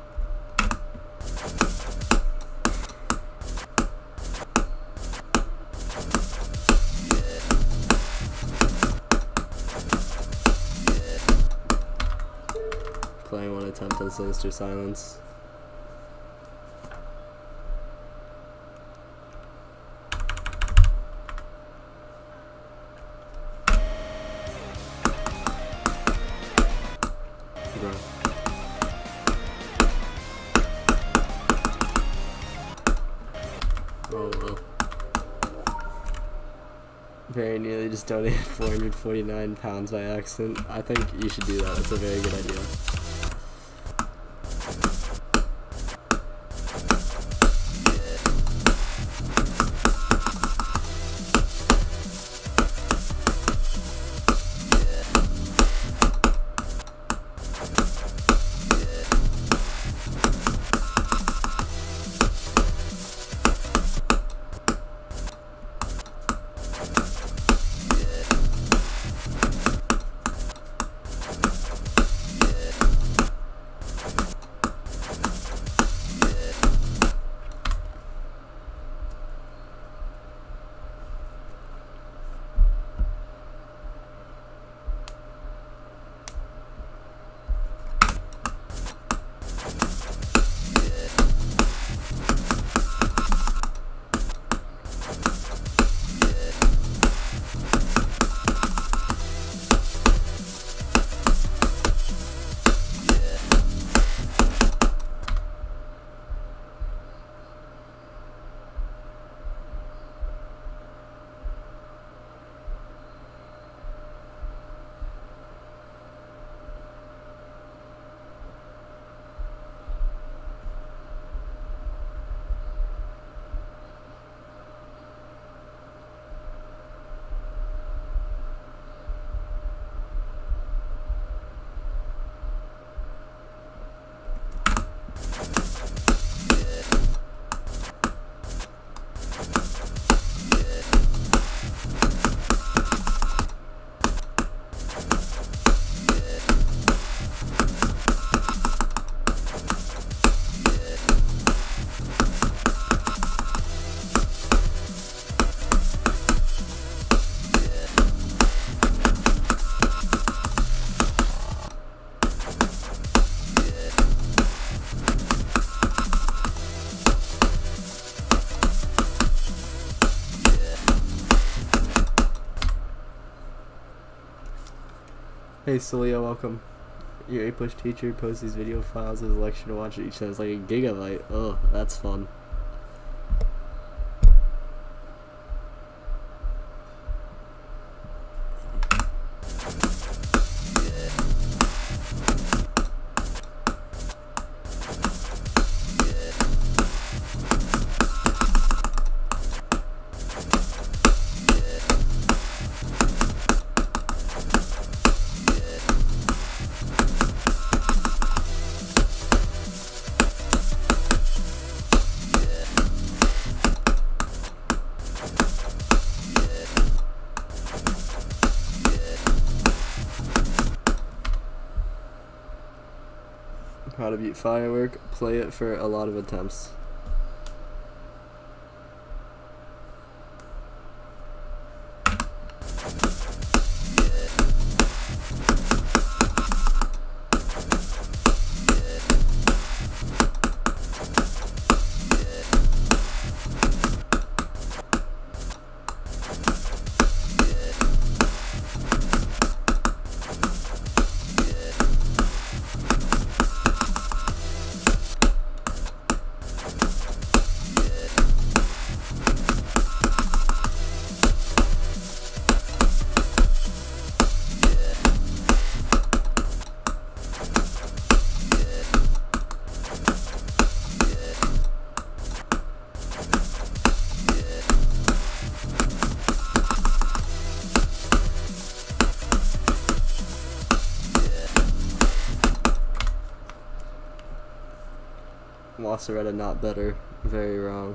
Playing one attempt on Sinister Silence. Bro. Oh well. Very nearly just donated four hundred forty-nine pounds by accident. I think you should do that. That's a very good idea. Hey Celia, welcome. Your A push teacher posts these video files as a lecture to watch each time. It's like a gigabyte. Oh, that's fun. How to beat Firework, play it for a lot of attempts. Wasseretta not better. Very wrong.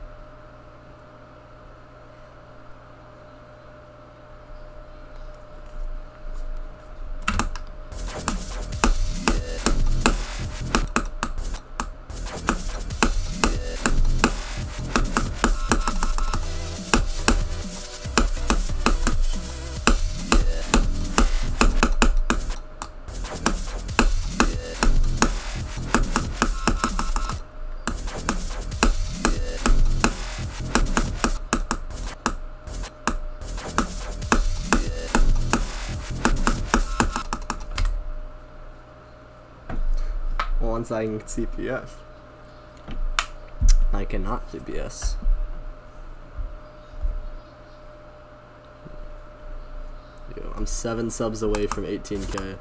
Once I can C P S. I cannot C P S. Yo, I'm seven subs away from eighteen K.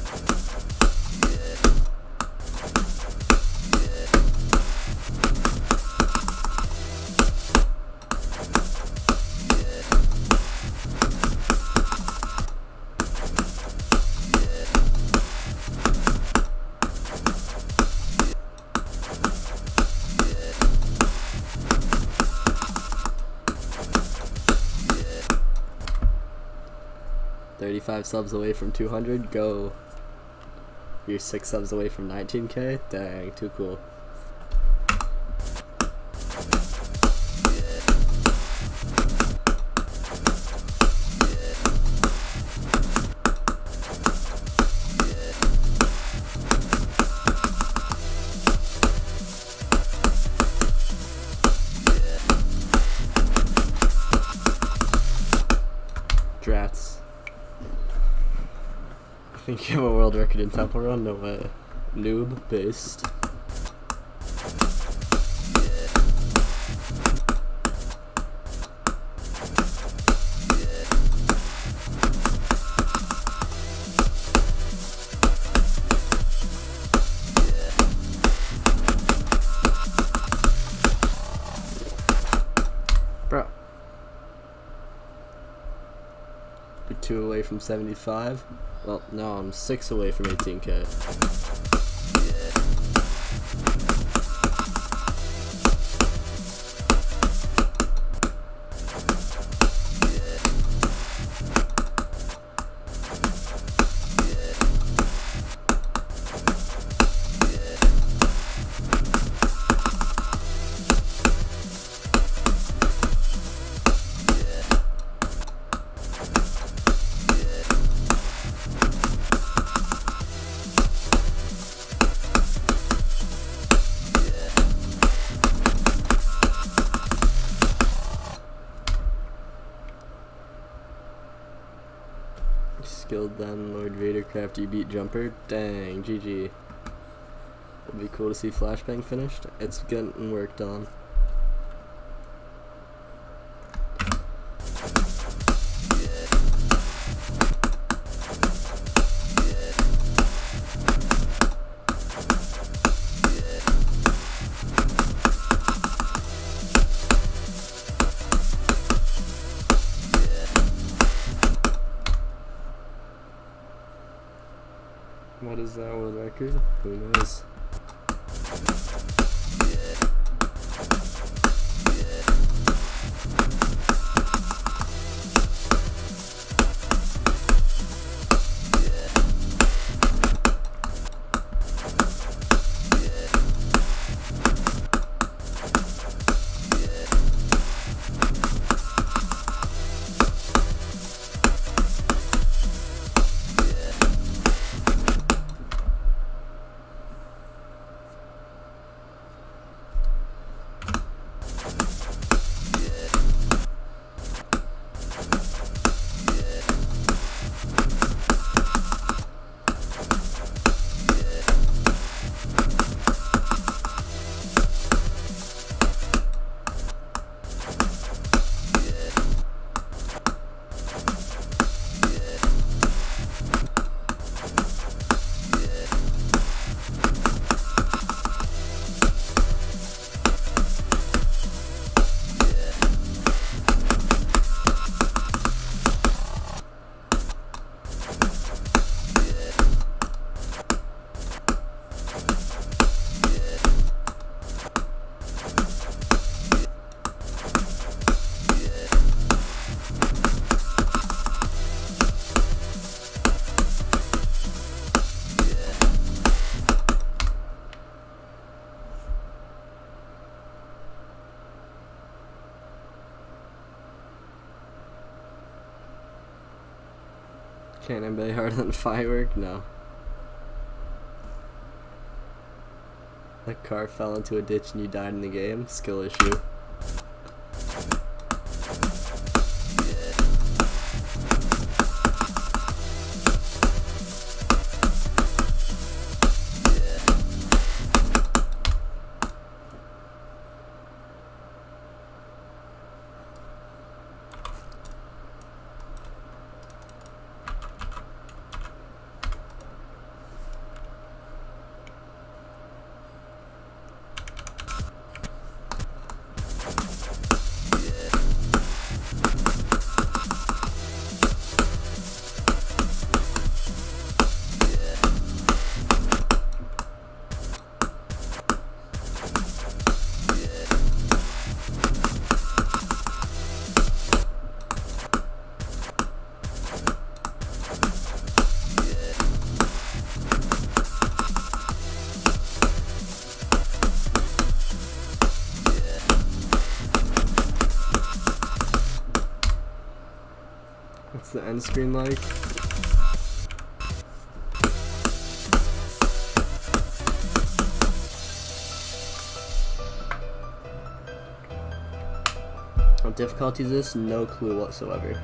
thirty-five subs away from two hundred, go. You're six subs away from nineteen K? Dang, too cool. Drats. I think you have a world record in Temple Run? No way. Noob based. Bro. You're two away from seventy-five. Well, no, I'm six away from eighteen K. skilled then. Lord Vadercraft, you beat Jumper. Dang, G G. It'd be cool to see Flashbang finished. It's getting worked on. What is that world record? Who knows? Can't anybody harder than Firework? No. The car fell into a ditch and you died in the game? Skill issue. What's the end screen like? What difficulty is this? No clue whatsoever.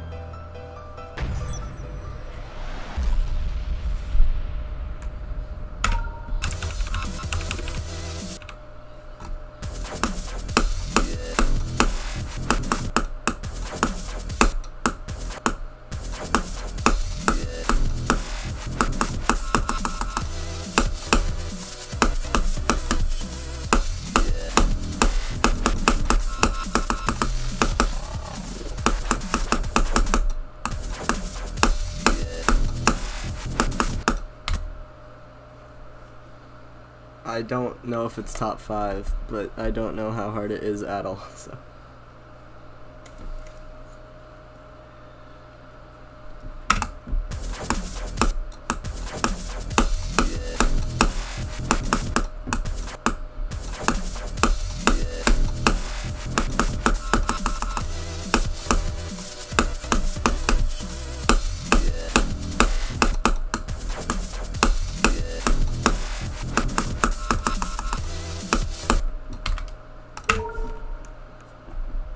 I don't know if it's top five, but I don't know how hard it is at all, so.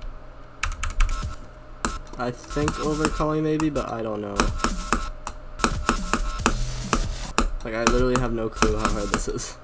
I think overcalling maybe, but I don't know. Like, I literally have no clue how hard this is.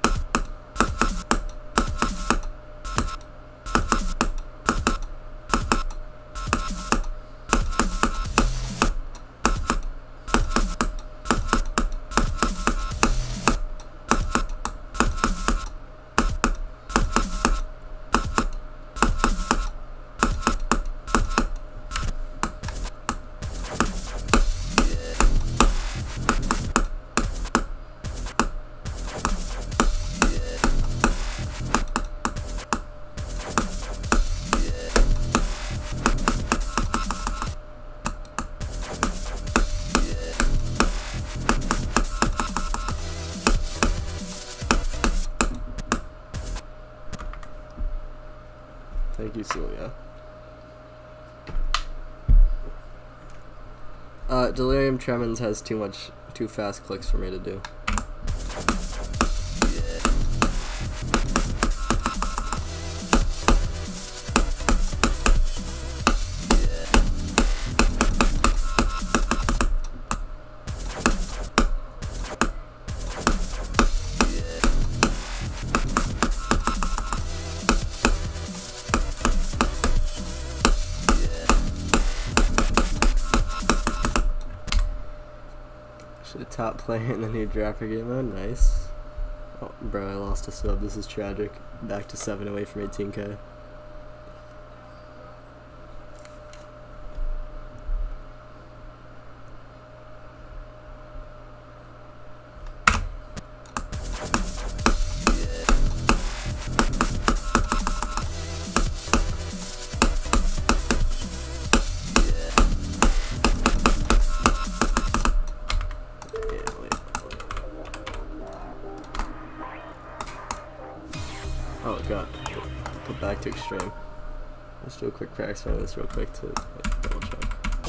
Thank you, Celia. Uh, Delirium Tremens has too much, too fast clicks for me to do. Top player in the new Draft game mode, nice. Oh, bro, I lost a sub. This is tragic. Back to seven away from eighteen K. Oh god, put back to extreme. Let's do a quick practice on this real quick to like, double check.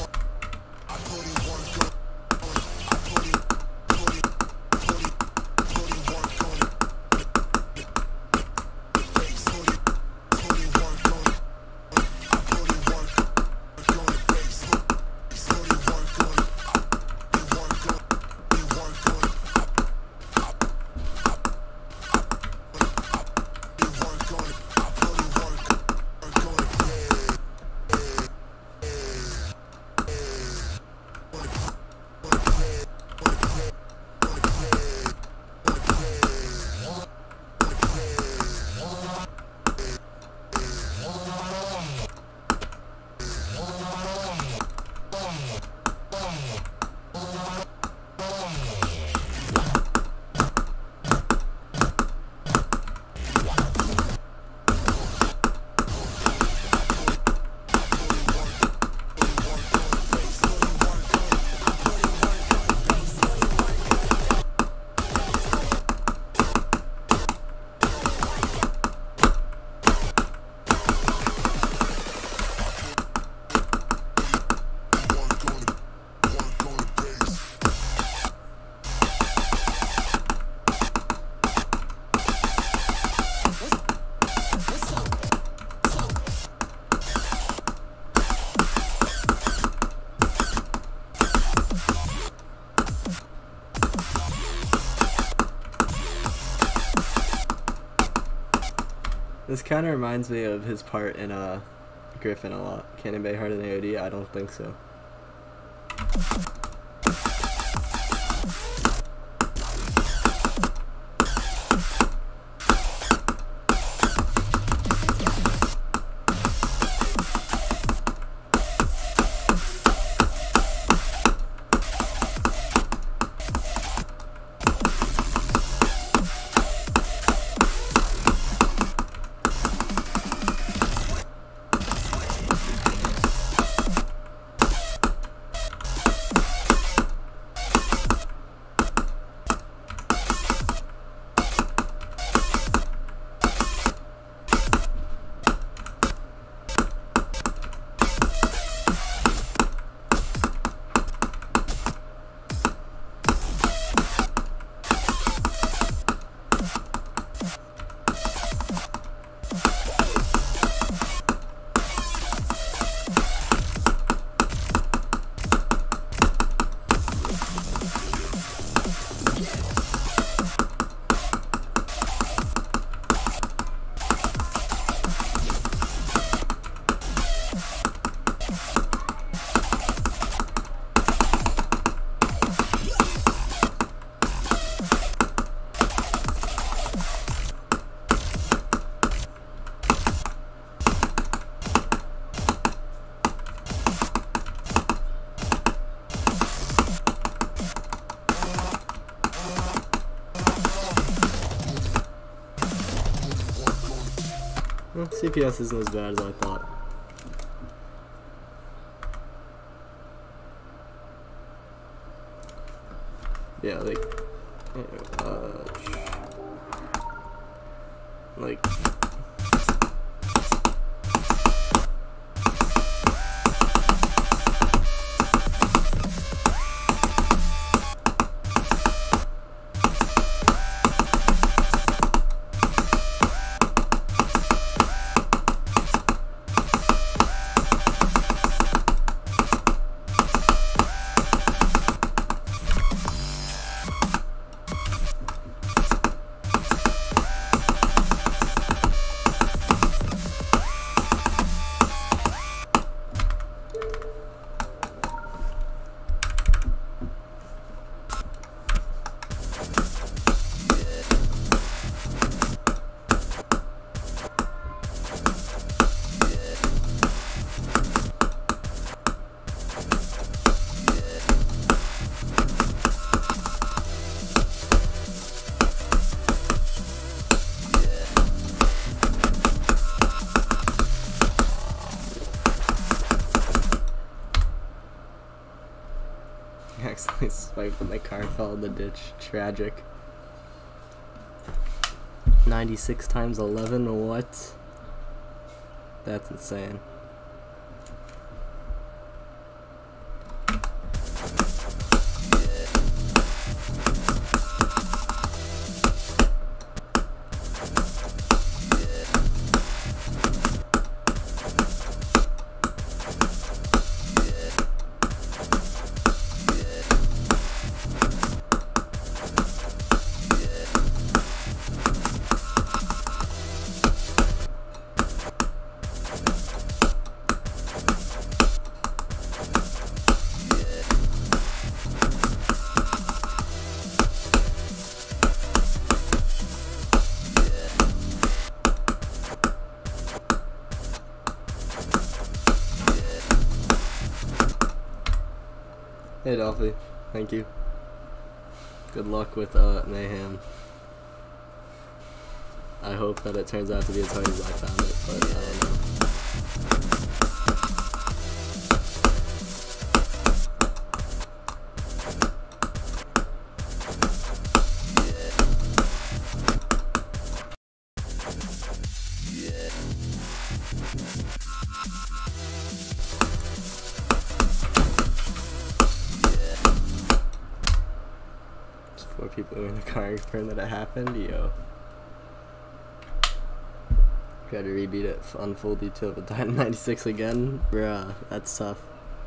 This kind of reminds me of his part in uh, Griffin a lot. Can anybody hard in A O D? I don't think so. C P S isn't as bad as I thought. Yeah, like, uh, like, accidentally swiped when my car fell in the ditch. Tragic. ninety-six times eleven, what? That's insane. Hey Dolphy, thank you. Good luck with uh, Mayhem. I hope that it turns out to be as hard as I found it, but I don't know. Four people who were in the car confirmed that it happened, yo. Tried to rebeat it on full detail, but died in ninety-six again? Bruh, that's tough.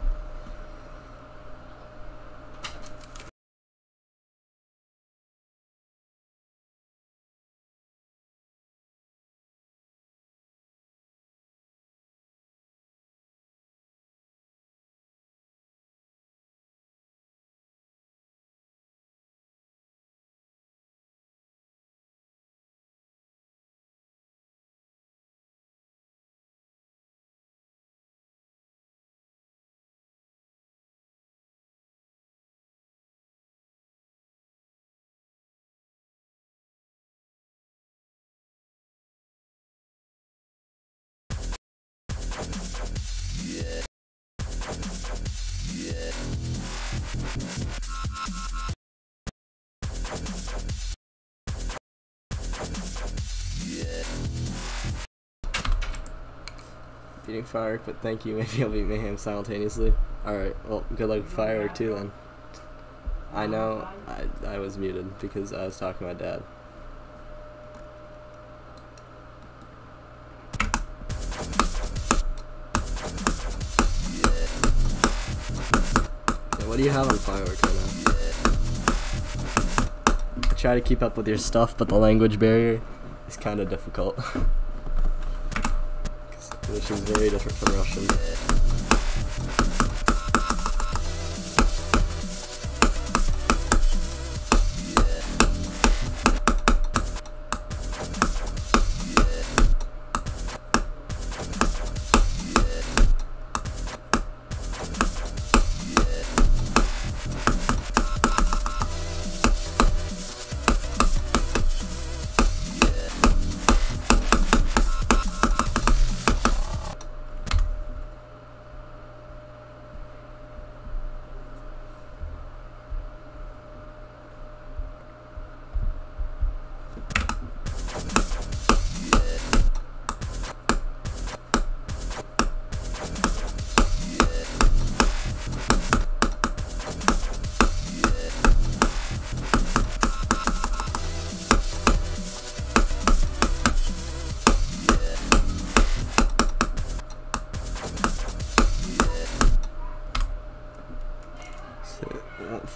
Beating Firework, but thank you. Maybe I'll beat Mayhem simultaneously. Alright, well, good luck with Firework too then. I know I, I was muted because I was talking to my dad. Yeah, what do you have on Firework right now? I try to keep up with your stuff, but the language barrier is kind of difficult. Which is very different from Russian.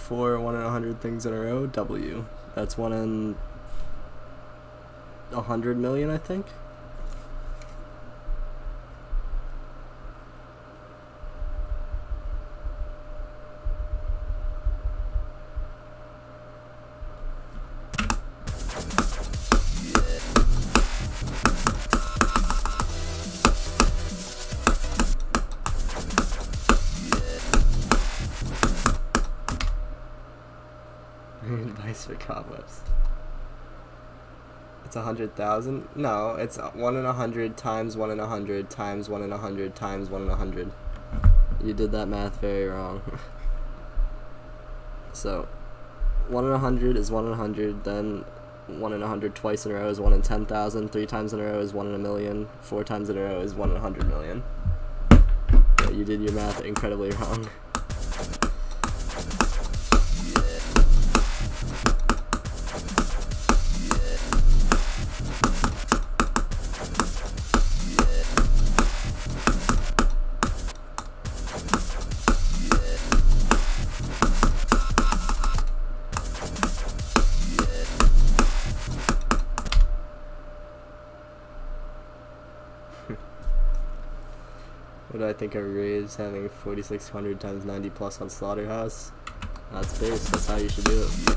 four one in a hundred things in a row, W. That's one in a hundred million, I think. Advice for cobwebs. It's a hundred thousand? No, it's one in a hundred times one in a hundred times one in a hundred times one in a hundred. You did that math very wrong. So, one in a hundred is one in a hundred, then one in a hundred twice in a row is one in ten thousand, three times in a row is one in a million, four times in a row is one in a hundred million. Yeah, you did your math incredibly wrong. What do I think of Raves having forty-six hundred times ninety plus on Slaughterhouse? That's base, that's how you should do it.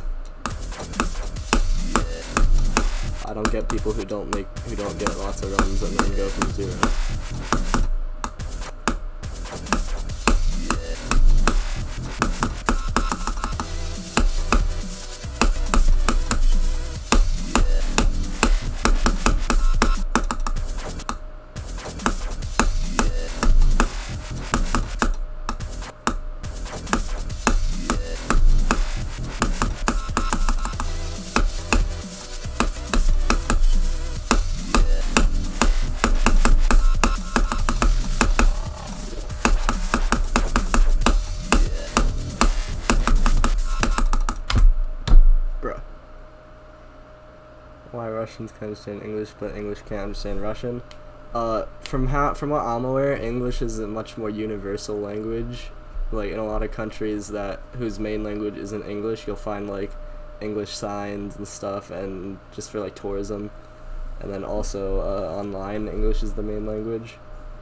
I don't get people who don't make who don't get lots of runs and then go from zero. Why Russians can understand English, but English can't understand Russian. Uh, from how from what I'm aware, English is a much more universal language. Like in a lot of countries that whose main language isn't English, you'll find like English signs and stuff, and just for like tourism. And then also uh, online, English is the main language.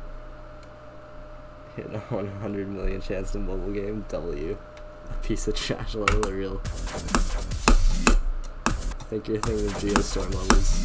Hit a one hundred million chance in mobile game. W. A piece of trash level or real. I think you're thinking of Geostorm levels.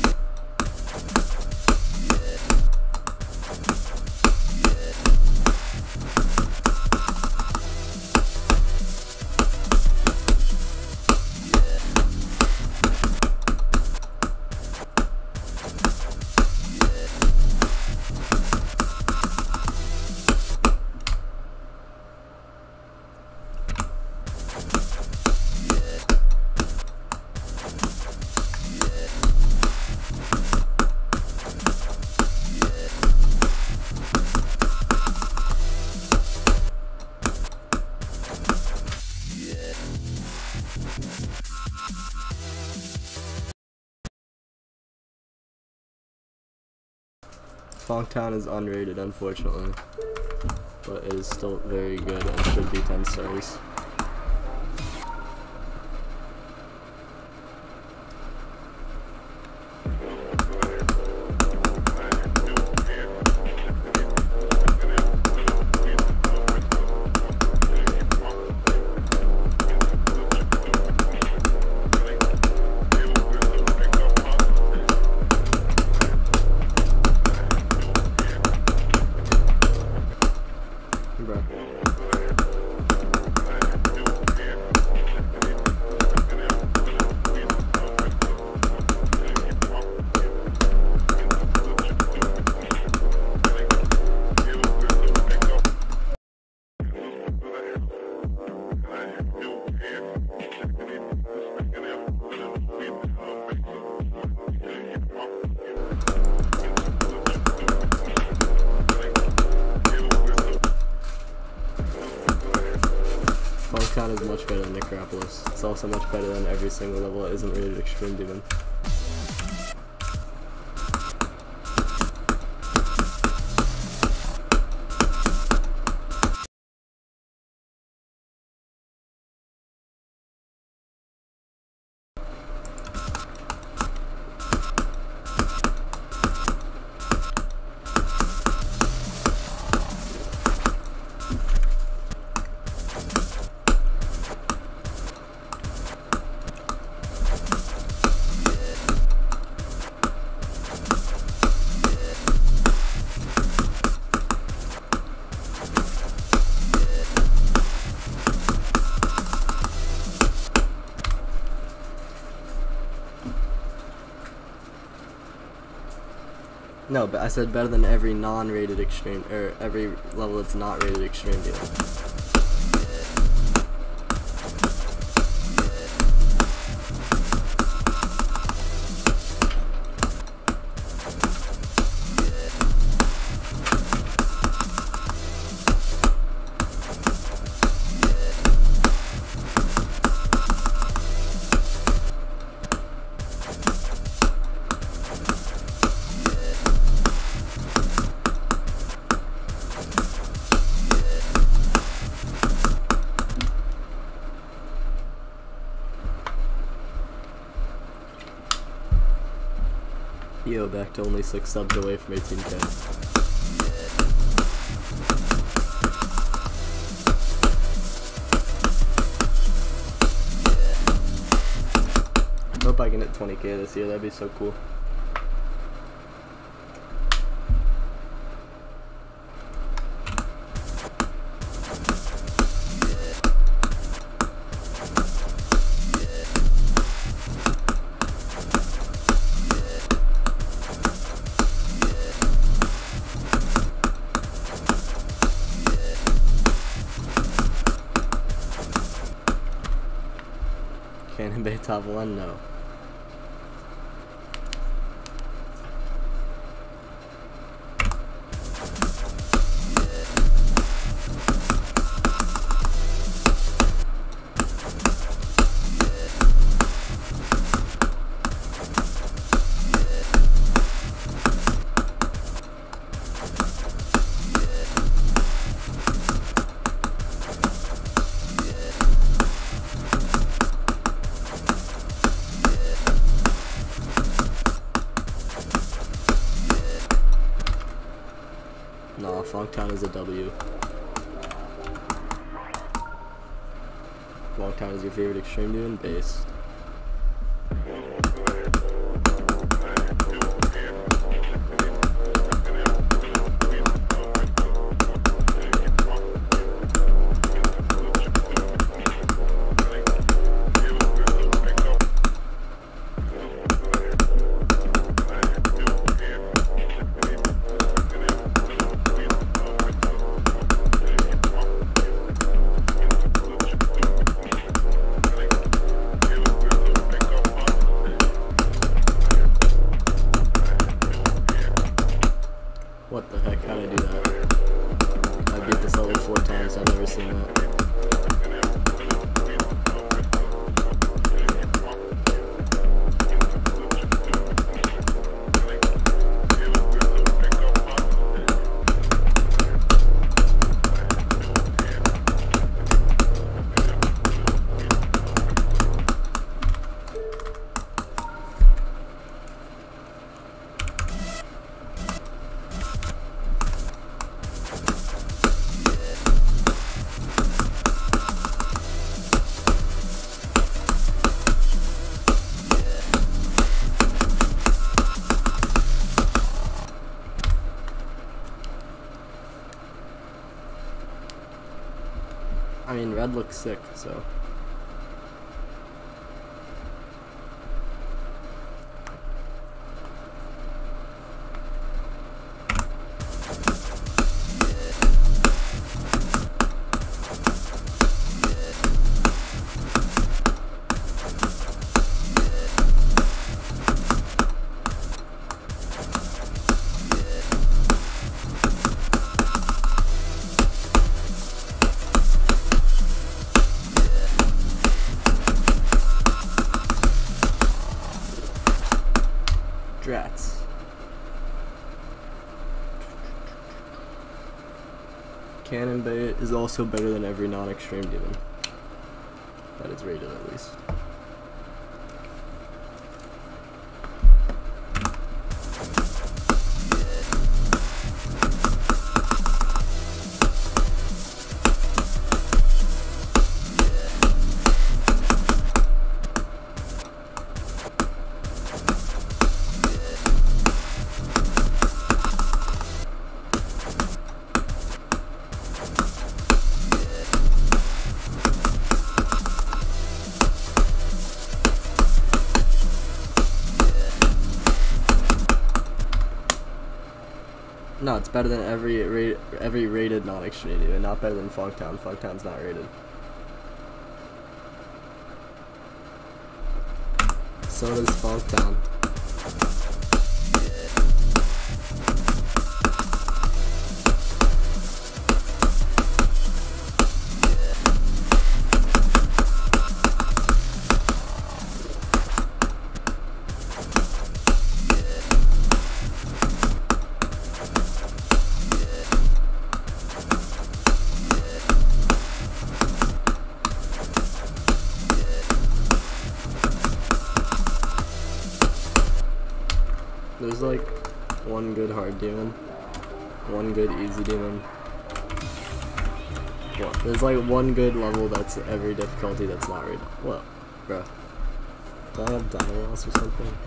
Funktown is unrated, unfortunately, but it is still very good and should be ten stars. Funktown is much better than Necropolis. It's also much better than every single level that isn't rated Extreme Demon. No, but I said better than every non-rated extreme, or every level that's not rated extreme dealing. Yo, back to only six subs away from eighteen K. I hope I can hit twenty K this year, that'd be so cool. Cannon Bay top one? No. No, Funktown is a W. Funktown is your favorite extreme dude and base. What the heck? How'd I do that? I beat this level four times, I've never seen that. I mean, red looks sick, so. Drats. Cannon Bay is also better than every non-extreme demon. That is rated at least. No, it's better than every ra every rated non-extreme even, not better than Funktown. Funktown's not rated. So does Funktown. There's like one good hard demon, one good easy demon. Well, there's like one good level that's every difficulty that's not rated. What, bro? Do I have dino loss or something?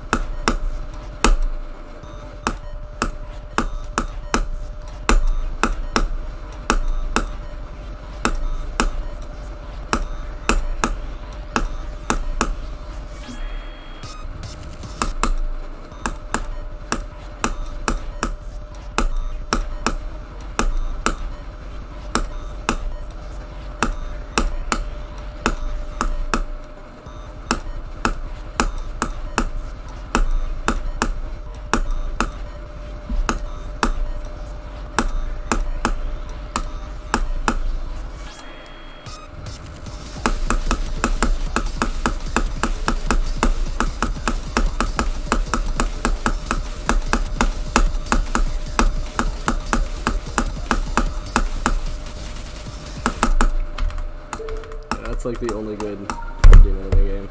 That's like the only good demon in the game.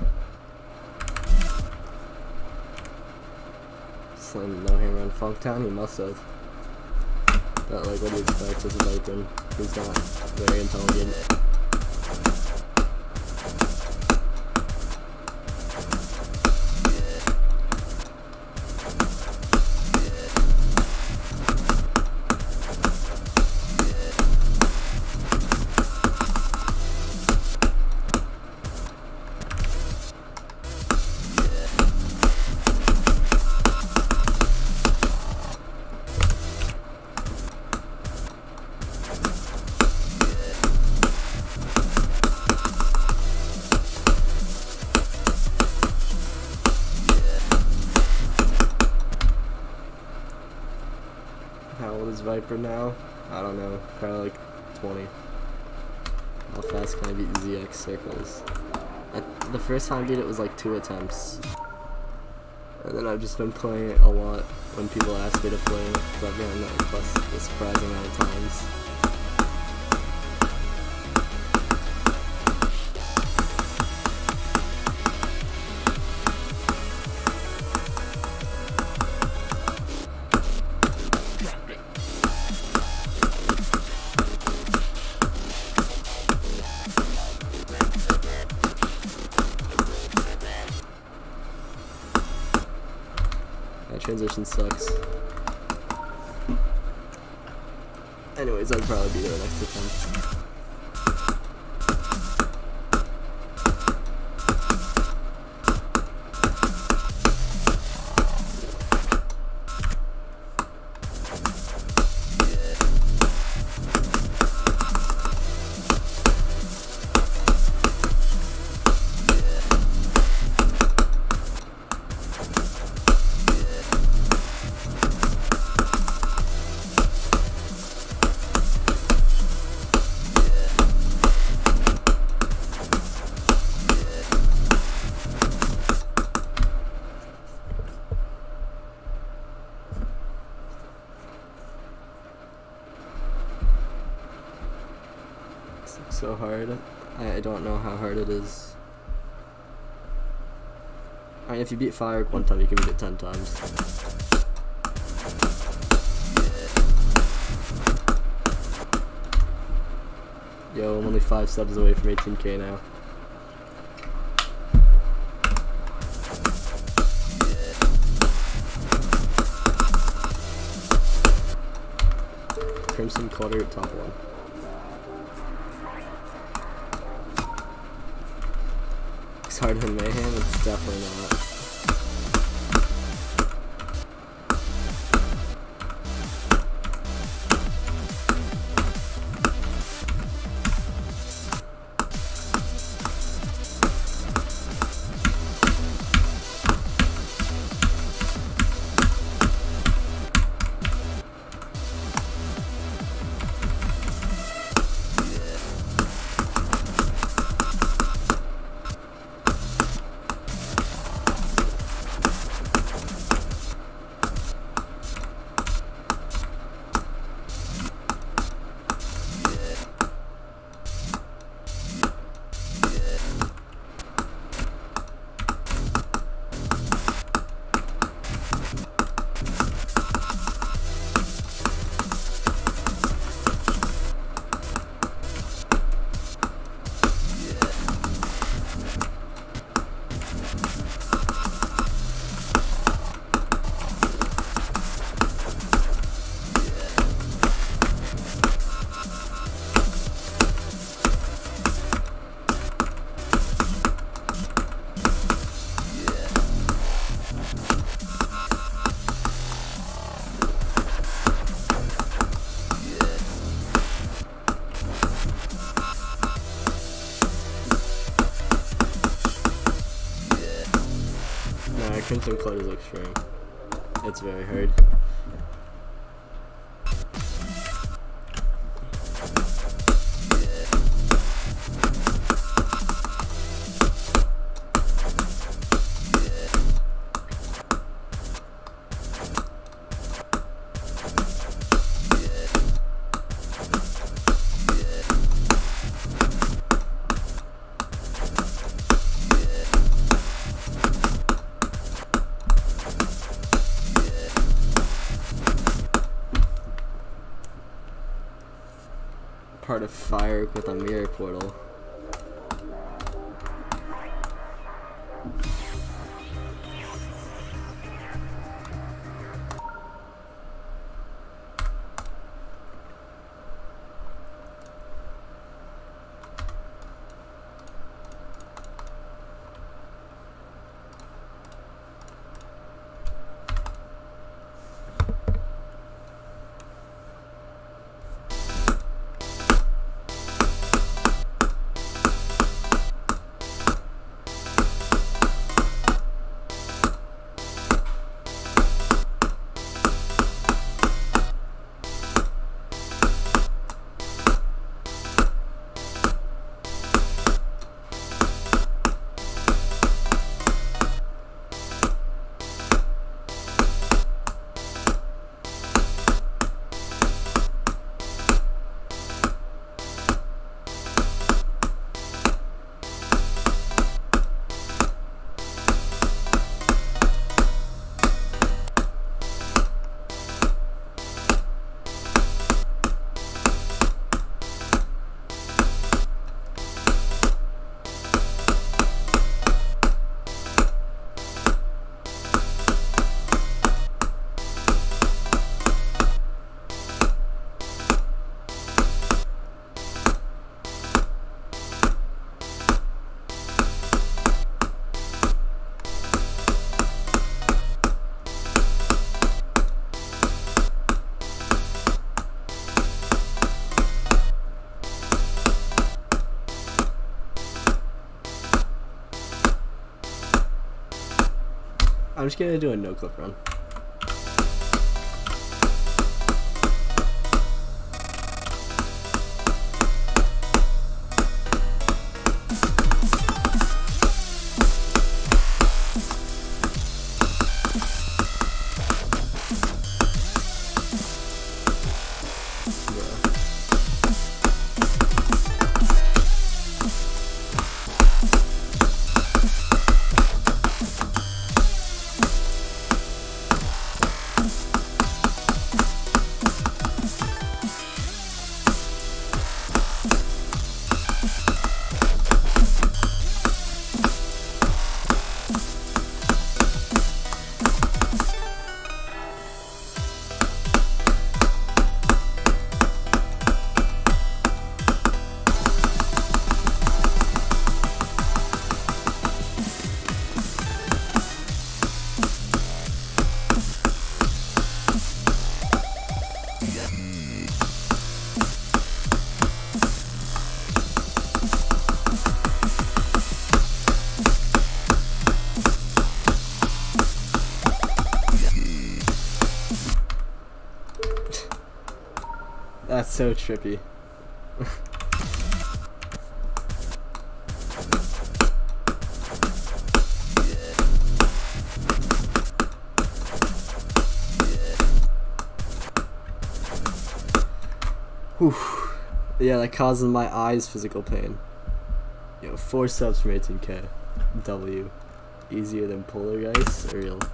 Slam no hammer on Funktown, he must have. But like, what do you expect as a Viper? He's not very intelligent. How old is Viper now? I don't know, probably like twenty. How fast can I beat Z X circles? I, the first time I beat it was like two attempts. And then I've just been playing it a lot when people ask me to play it, because I've gotten that request a surprising amount of times. That transition sucks. Anyways, I'd probably be there next attempt. So hard. I don't know how hard it is. I mean, if you beat Firework one time, you can beat it ten times. Yo, I'm only five subs away from eighteen K now. Crimson Clutter at top one. It's harder than Mayhem, it's definitely not. printing code is like string. It's very hard. Part of Fire with a mirror portal. I'm just gonna do a no clip run. That's so trippy. Whew. Yeah, that causes my eyes physical pain. Yo, four subs from eighteen K. W. Easier than Polargeist or real?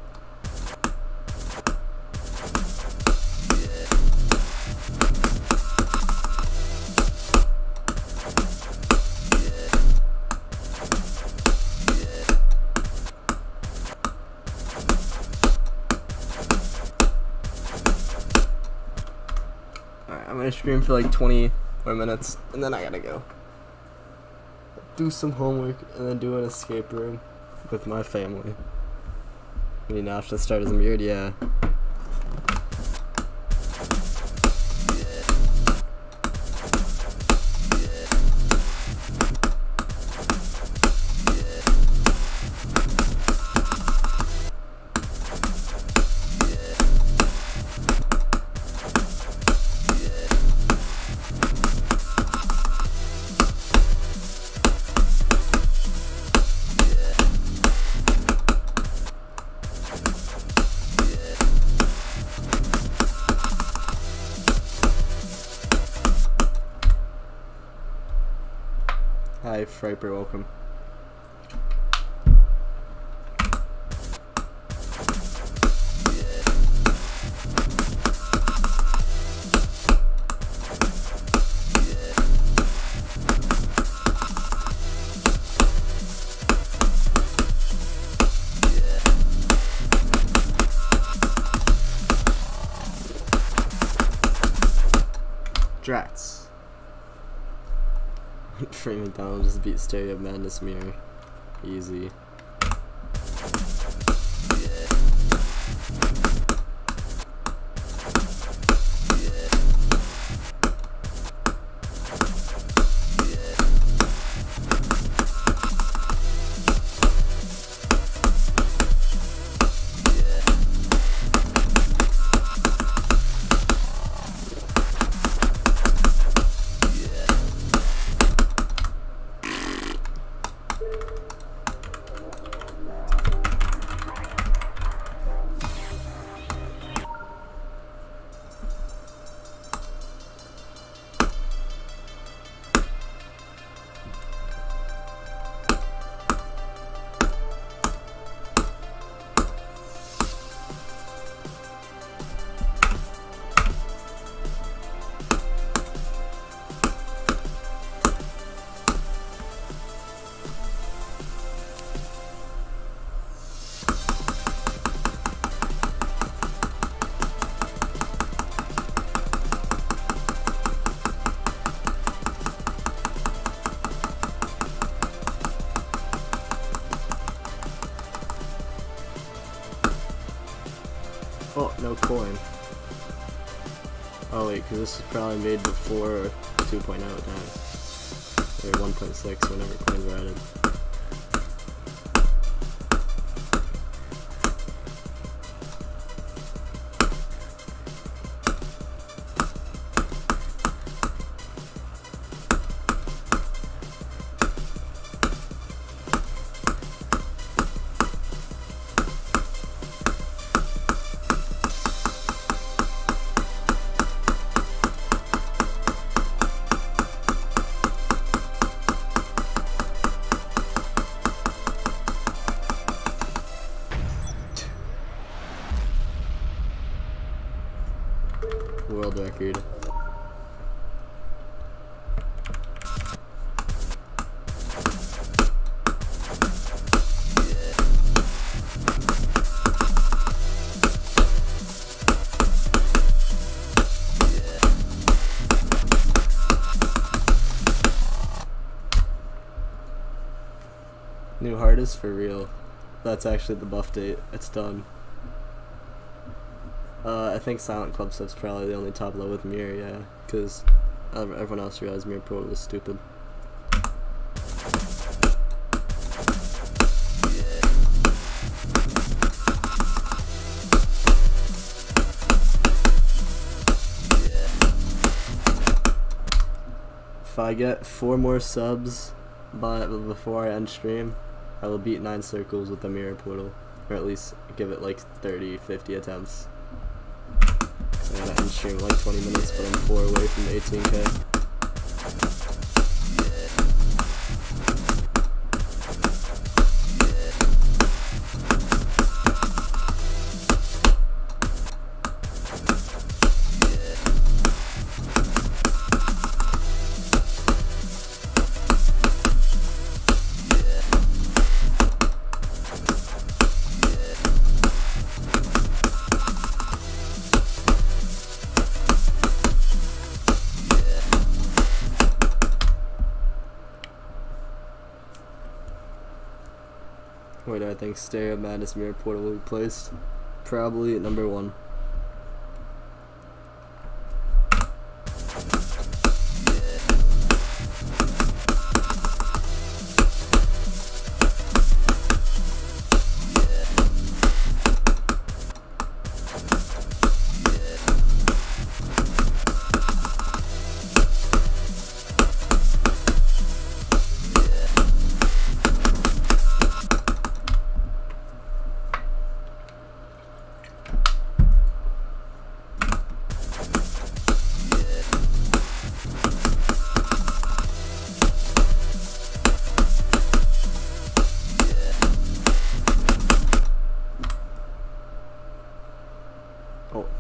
I'm gonna stream for like twenty more minutes and then I gotta go do some homework and then do an escape room with my family. I mean, now should start as a mirrored, yeah. Hi, Friper, welcome. Drats. Free McDonald just beat Stereo Madness Mirror. Easy. Oh, no coin. Oh wait, because this was probably made before two point oh died. Or one point six, whenever coins were added. World record. New hardest for real. That's actually the buff date. It's done. Uh, I think Silent Club stuff's probably the only top low with Mirror, yeah, because everyone else realized Mirror Pro was stupid. If I get four more subs by, before I end stream, I will beat nine circles with the Mirror Portal, or at least give it like thirty, fifty attempts. I gotta end stream in like twenty minutes, but I'm four away from eighteen K. Where do I think Stereo Madness Mirror Portal will be placed? Probably at number one.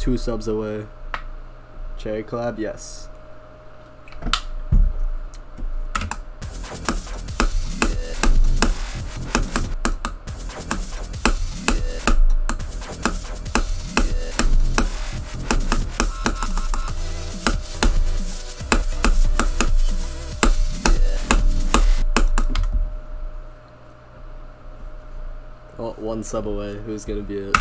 Two subs away. Cherry collab, yes. Oh, one sub away. Who's gonna be it?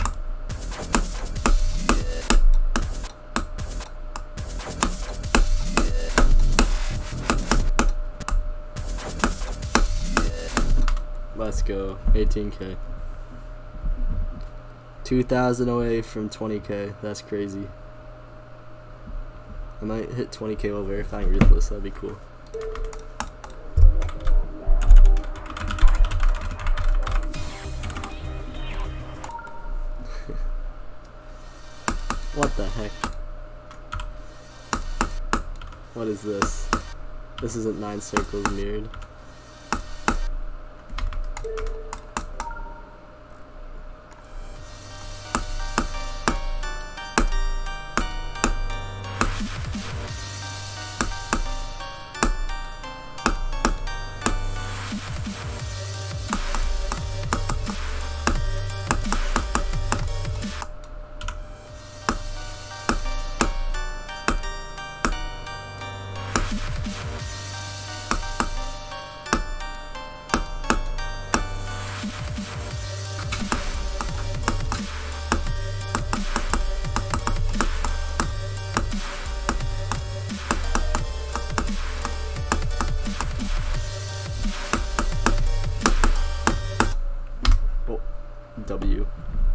Let's go. eighteen K. two thousand away from twenty K. That's crazy. I might hit twenty K while verifying Ruthless. That'd be cool. What the heck? What is this? This isn't nine circles mirrored. W.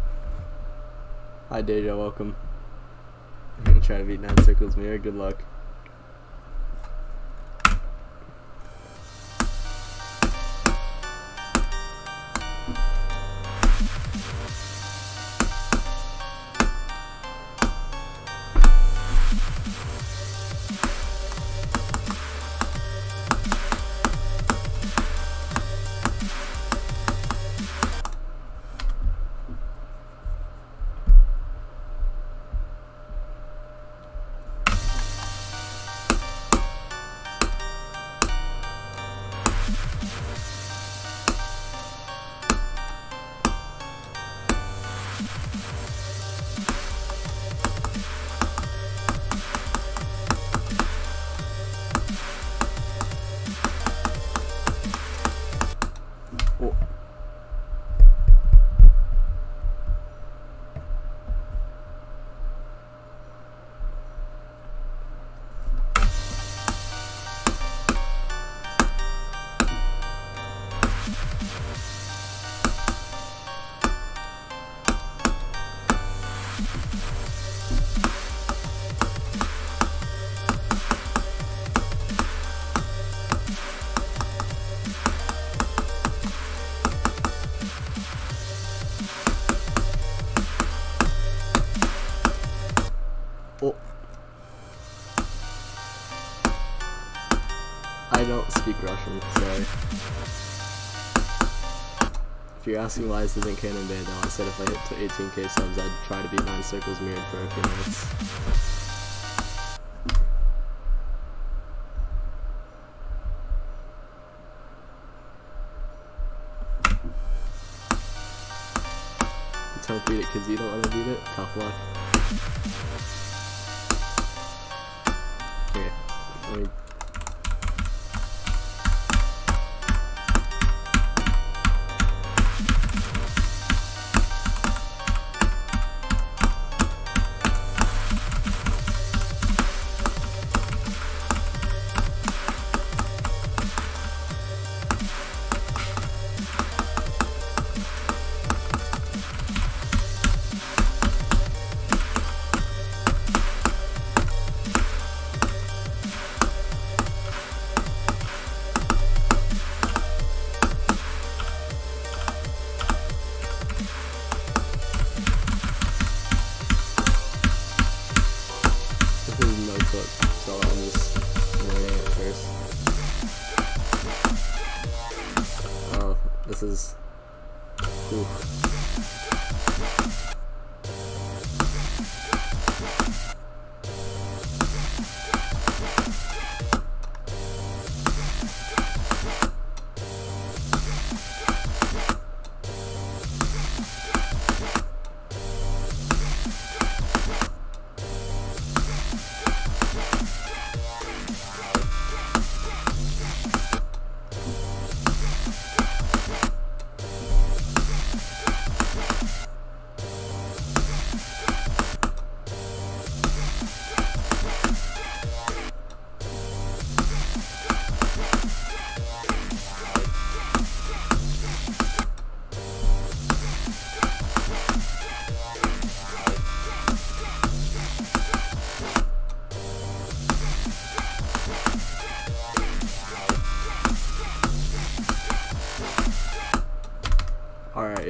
Hi Deja, welcome. I'm gonna try to beat nine circles mirror, good luck. Oh. I don't speak Russian, sorry. If you're asking why this isn't Canon Bay though, I said if I hit to eighteen K subs, I'd try to beat nine circles mirrored for a few minutes. Don't beat it because you don't want to beat it. Tough luck. Here, let me. So I'm just learning it first. Oh, this is. Ooh.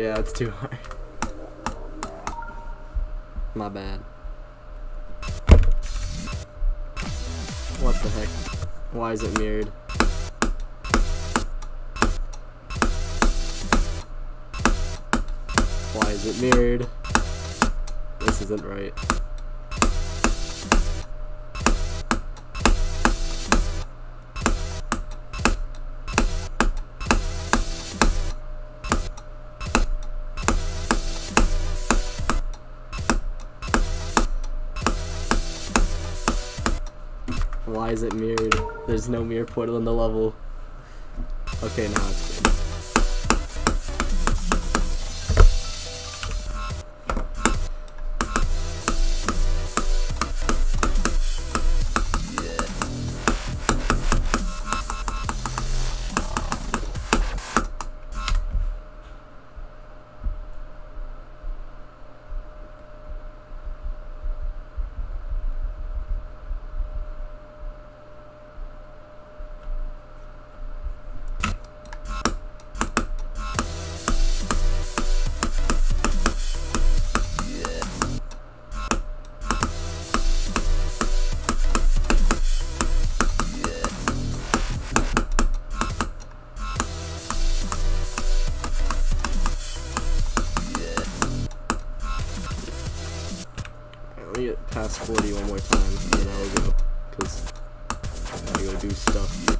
Yeah, it's too hard. My bad. What the heck? Why is it mirrored? Why is it mirrored? This isn't right. Why is it mirrored? There's no mirror portal in the level. Okay, now it's good. Let me get past forty one more time, and then I'll go, because I gotta go do stuff.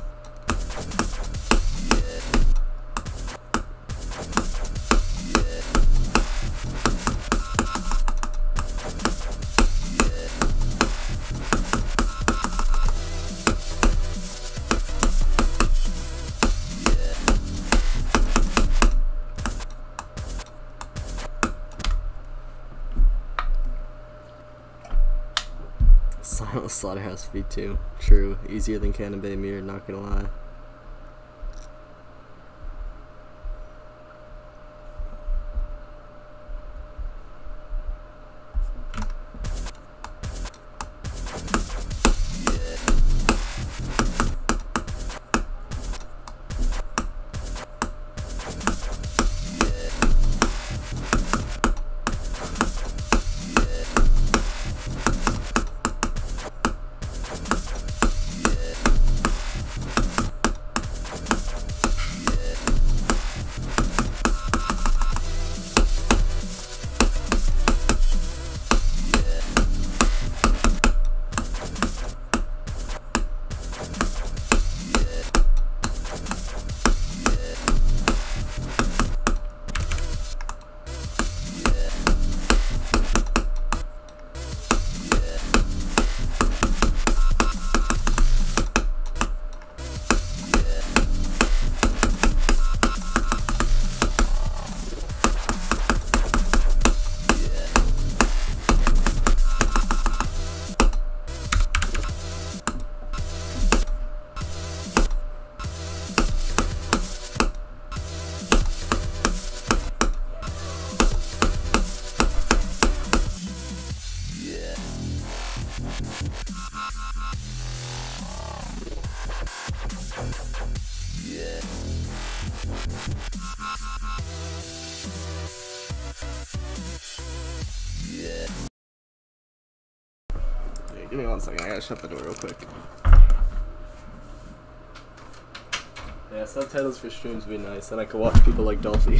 Silent Slaughterhouse V two. True. Easier than Cannon Bay Mirror, not gonna lie. Give me one second, I gotta shut the door real quick. Yeah, subtitles for streams would be nice, then I could watch people like Dolphy.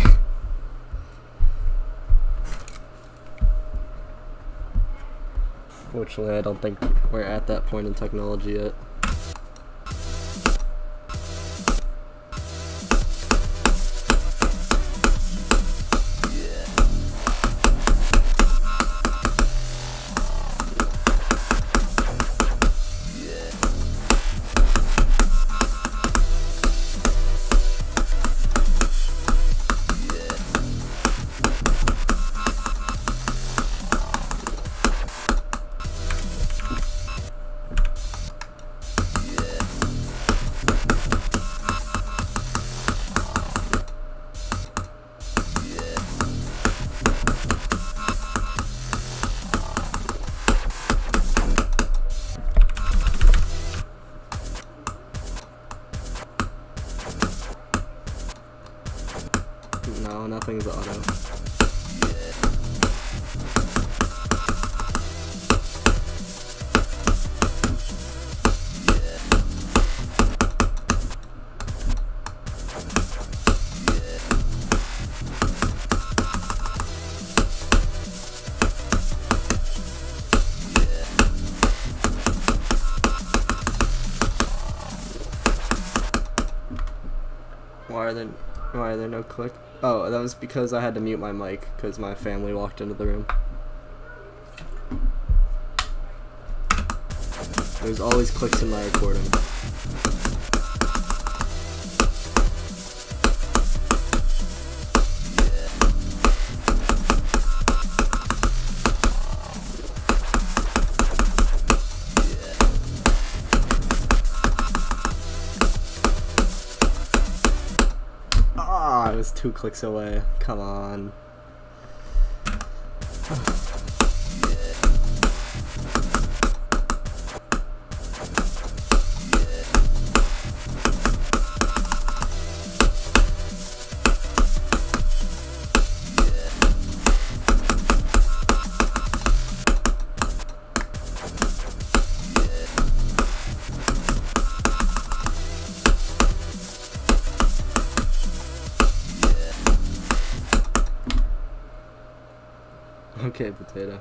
Fortunately, I don't think we're at that point in technology yet. nothing's auto. Why are there, why are there no click? Oh, that was because I had to mute my mic because my family walked into the room. There's always clicks in my recording. Ah, I was two clicks away. Come on. Okay, potato.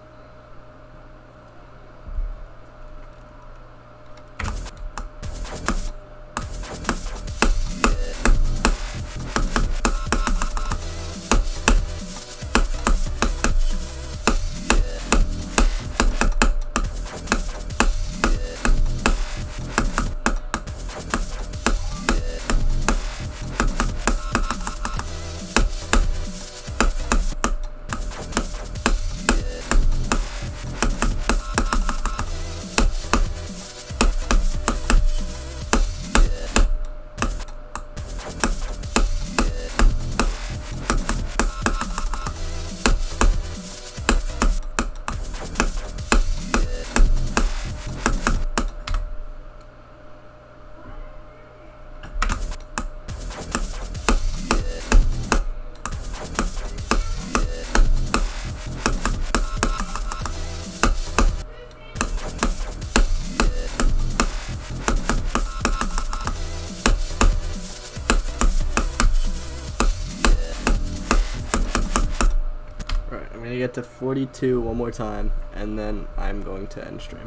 I'm gonna get to forty-two one more time, and then I'm going to end stream.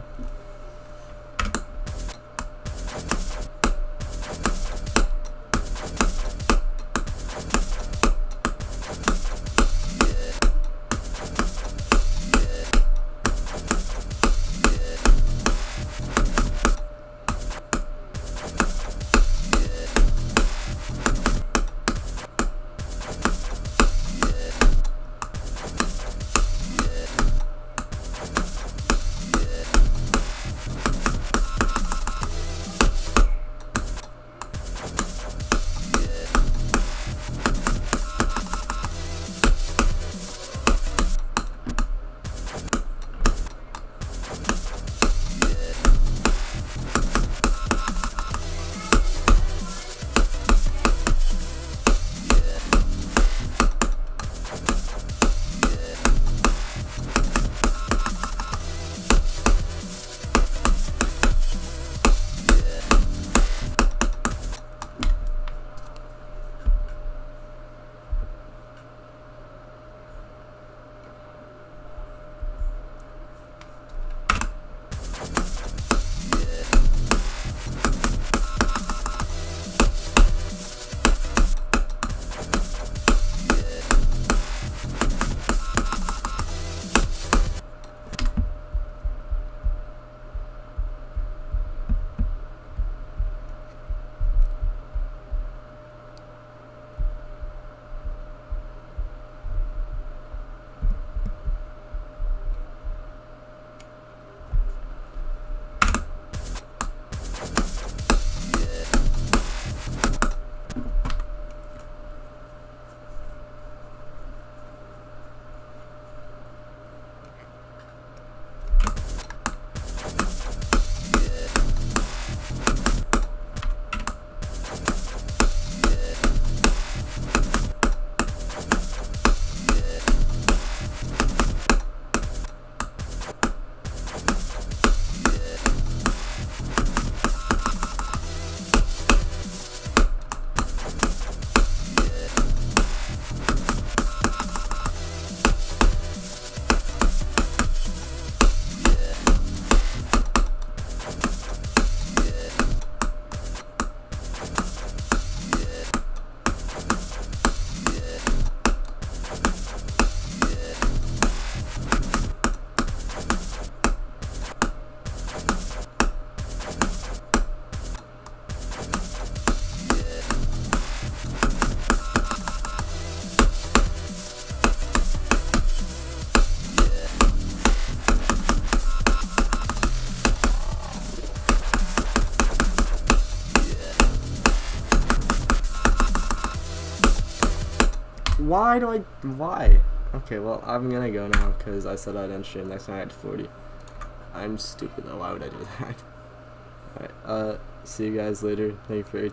Why do I? Why? Okay, well, I'm gonna go now because I said I'd end stream next time I had forty. I'm stupid though. Why would I do that? Alright, uh, see you guys later. Thank you for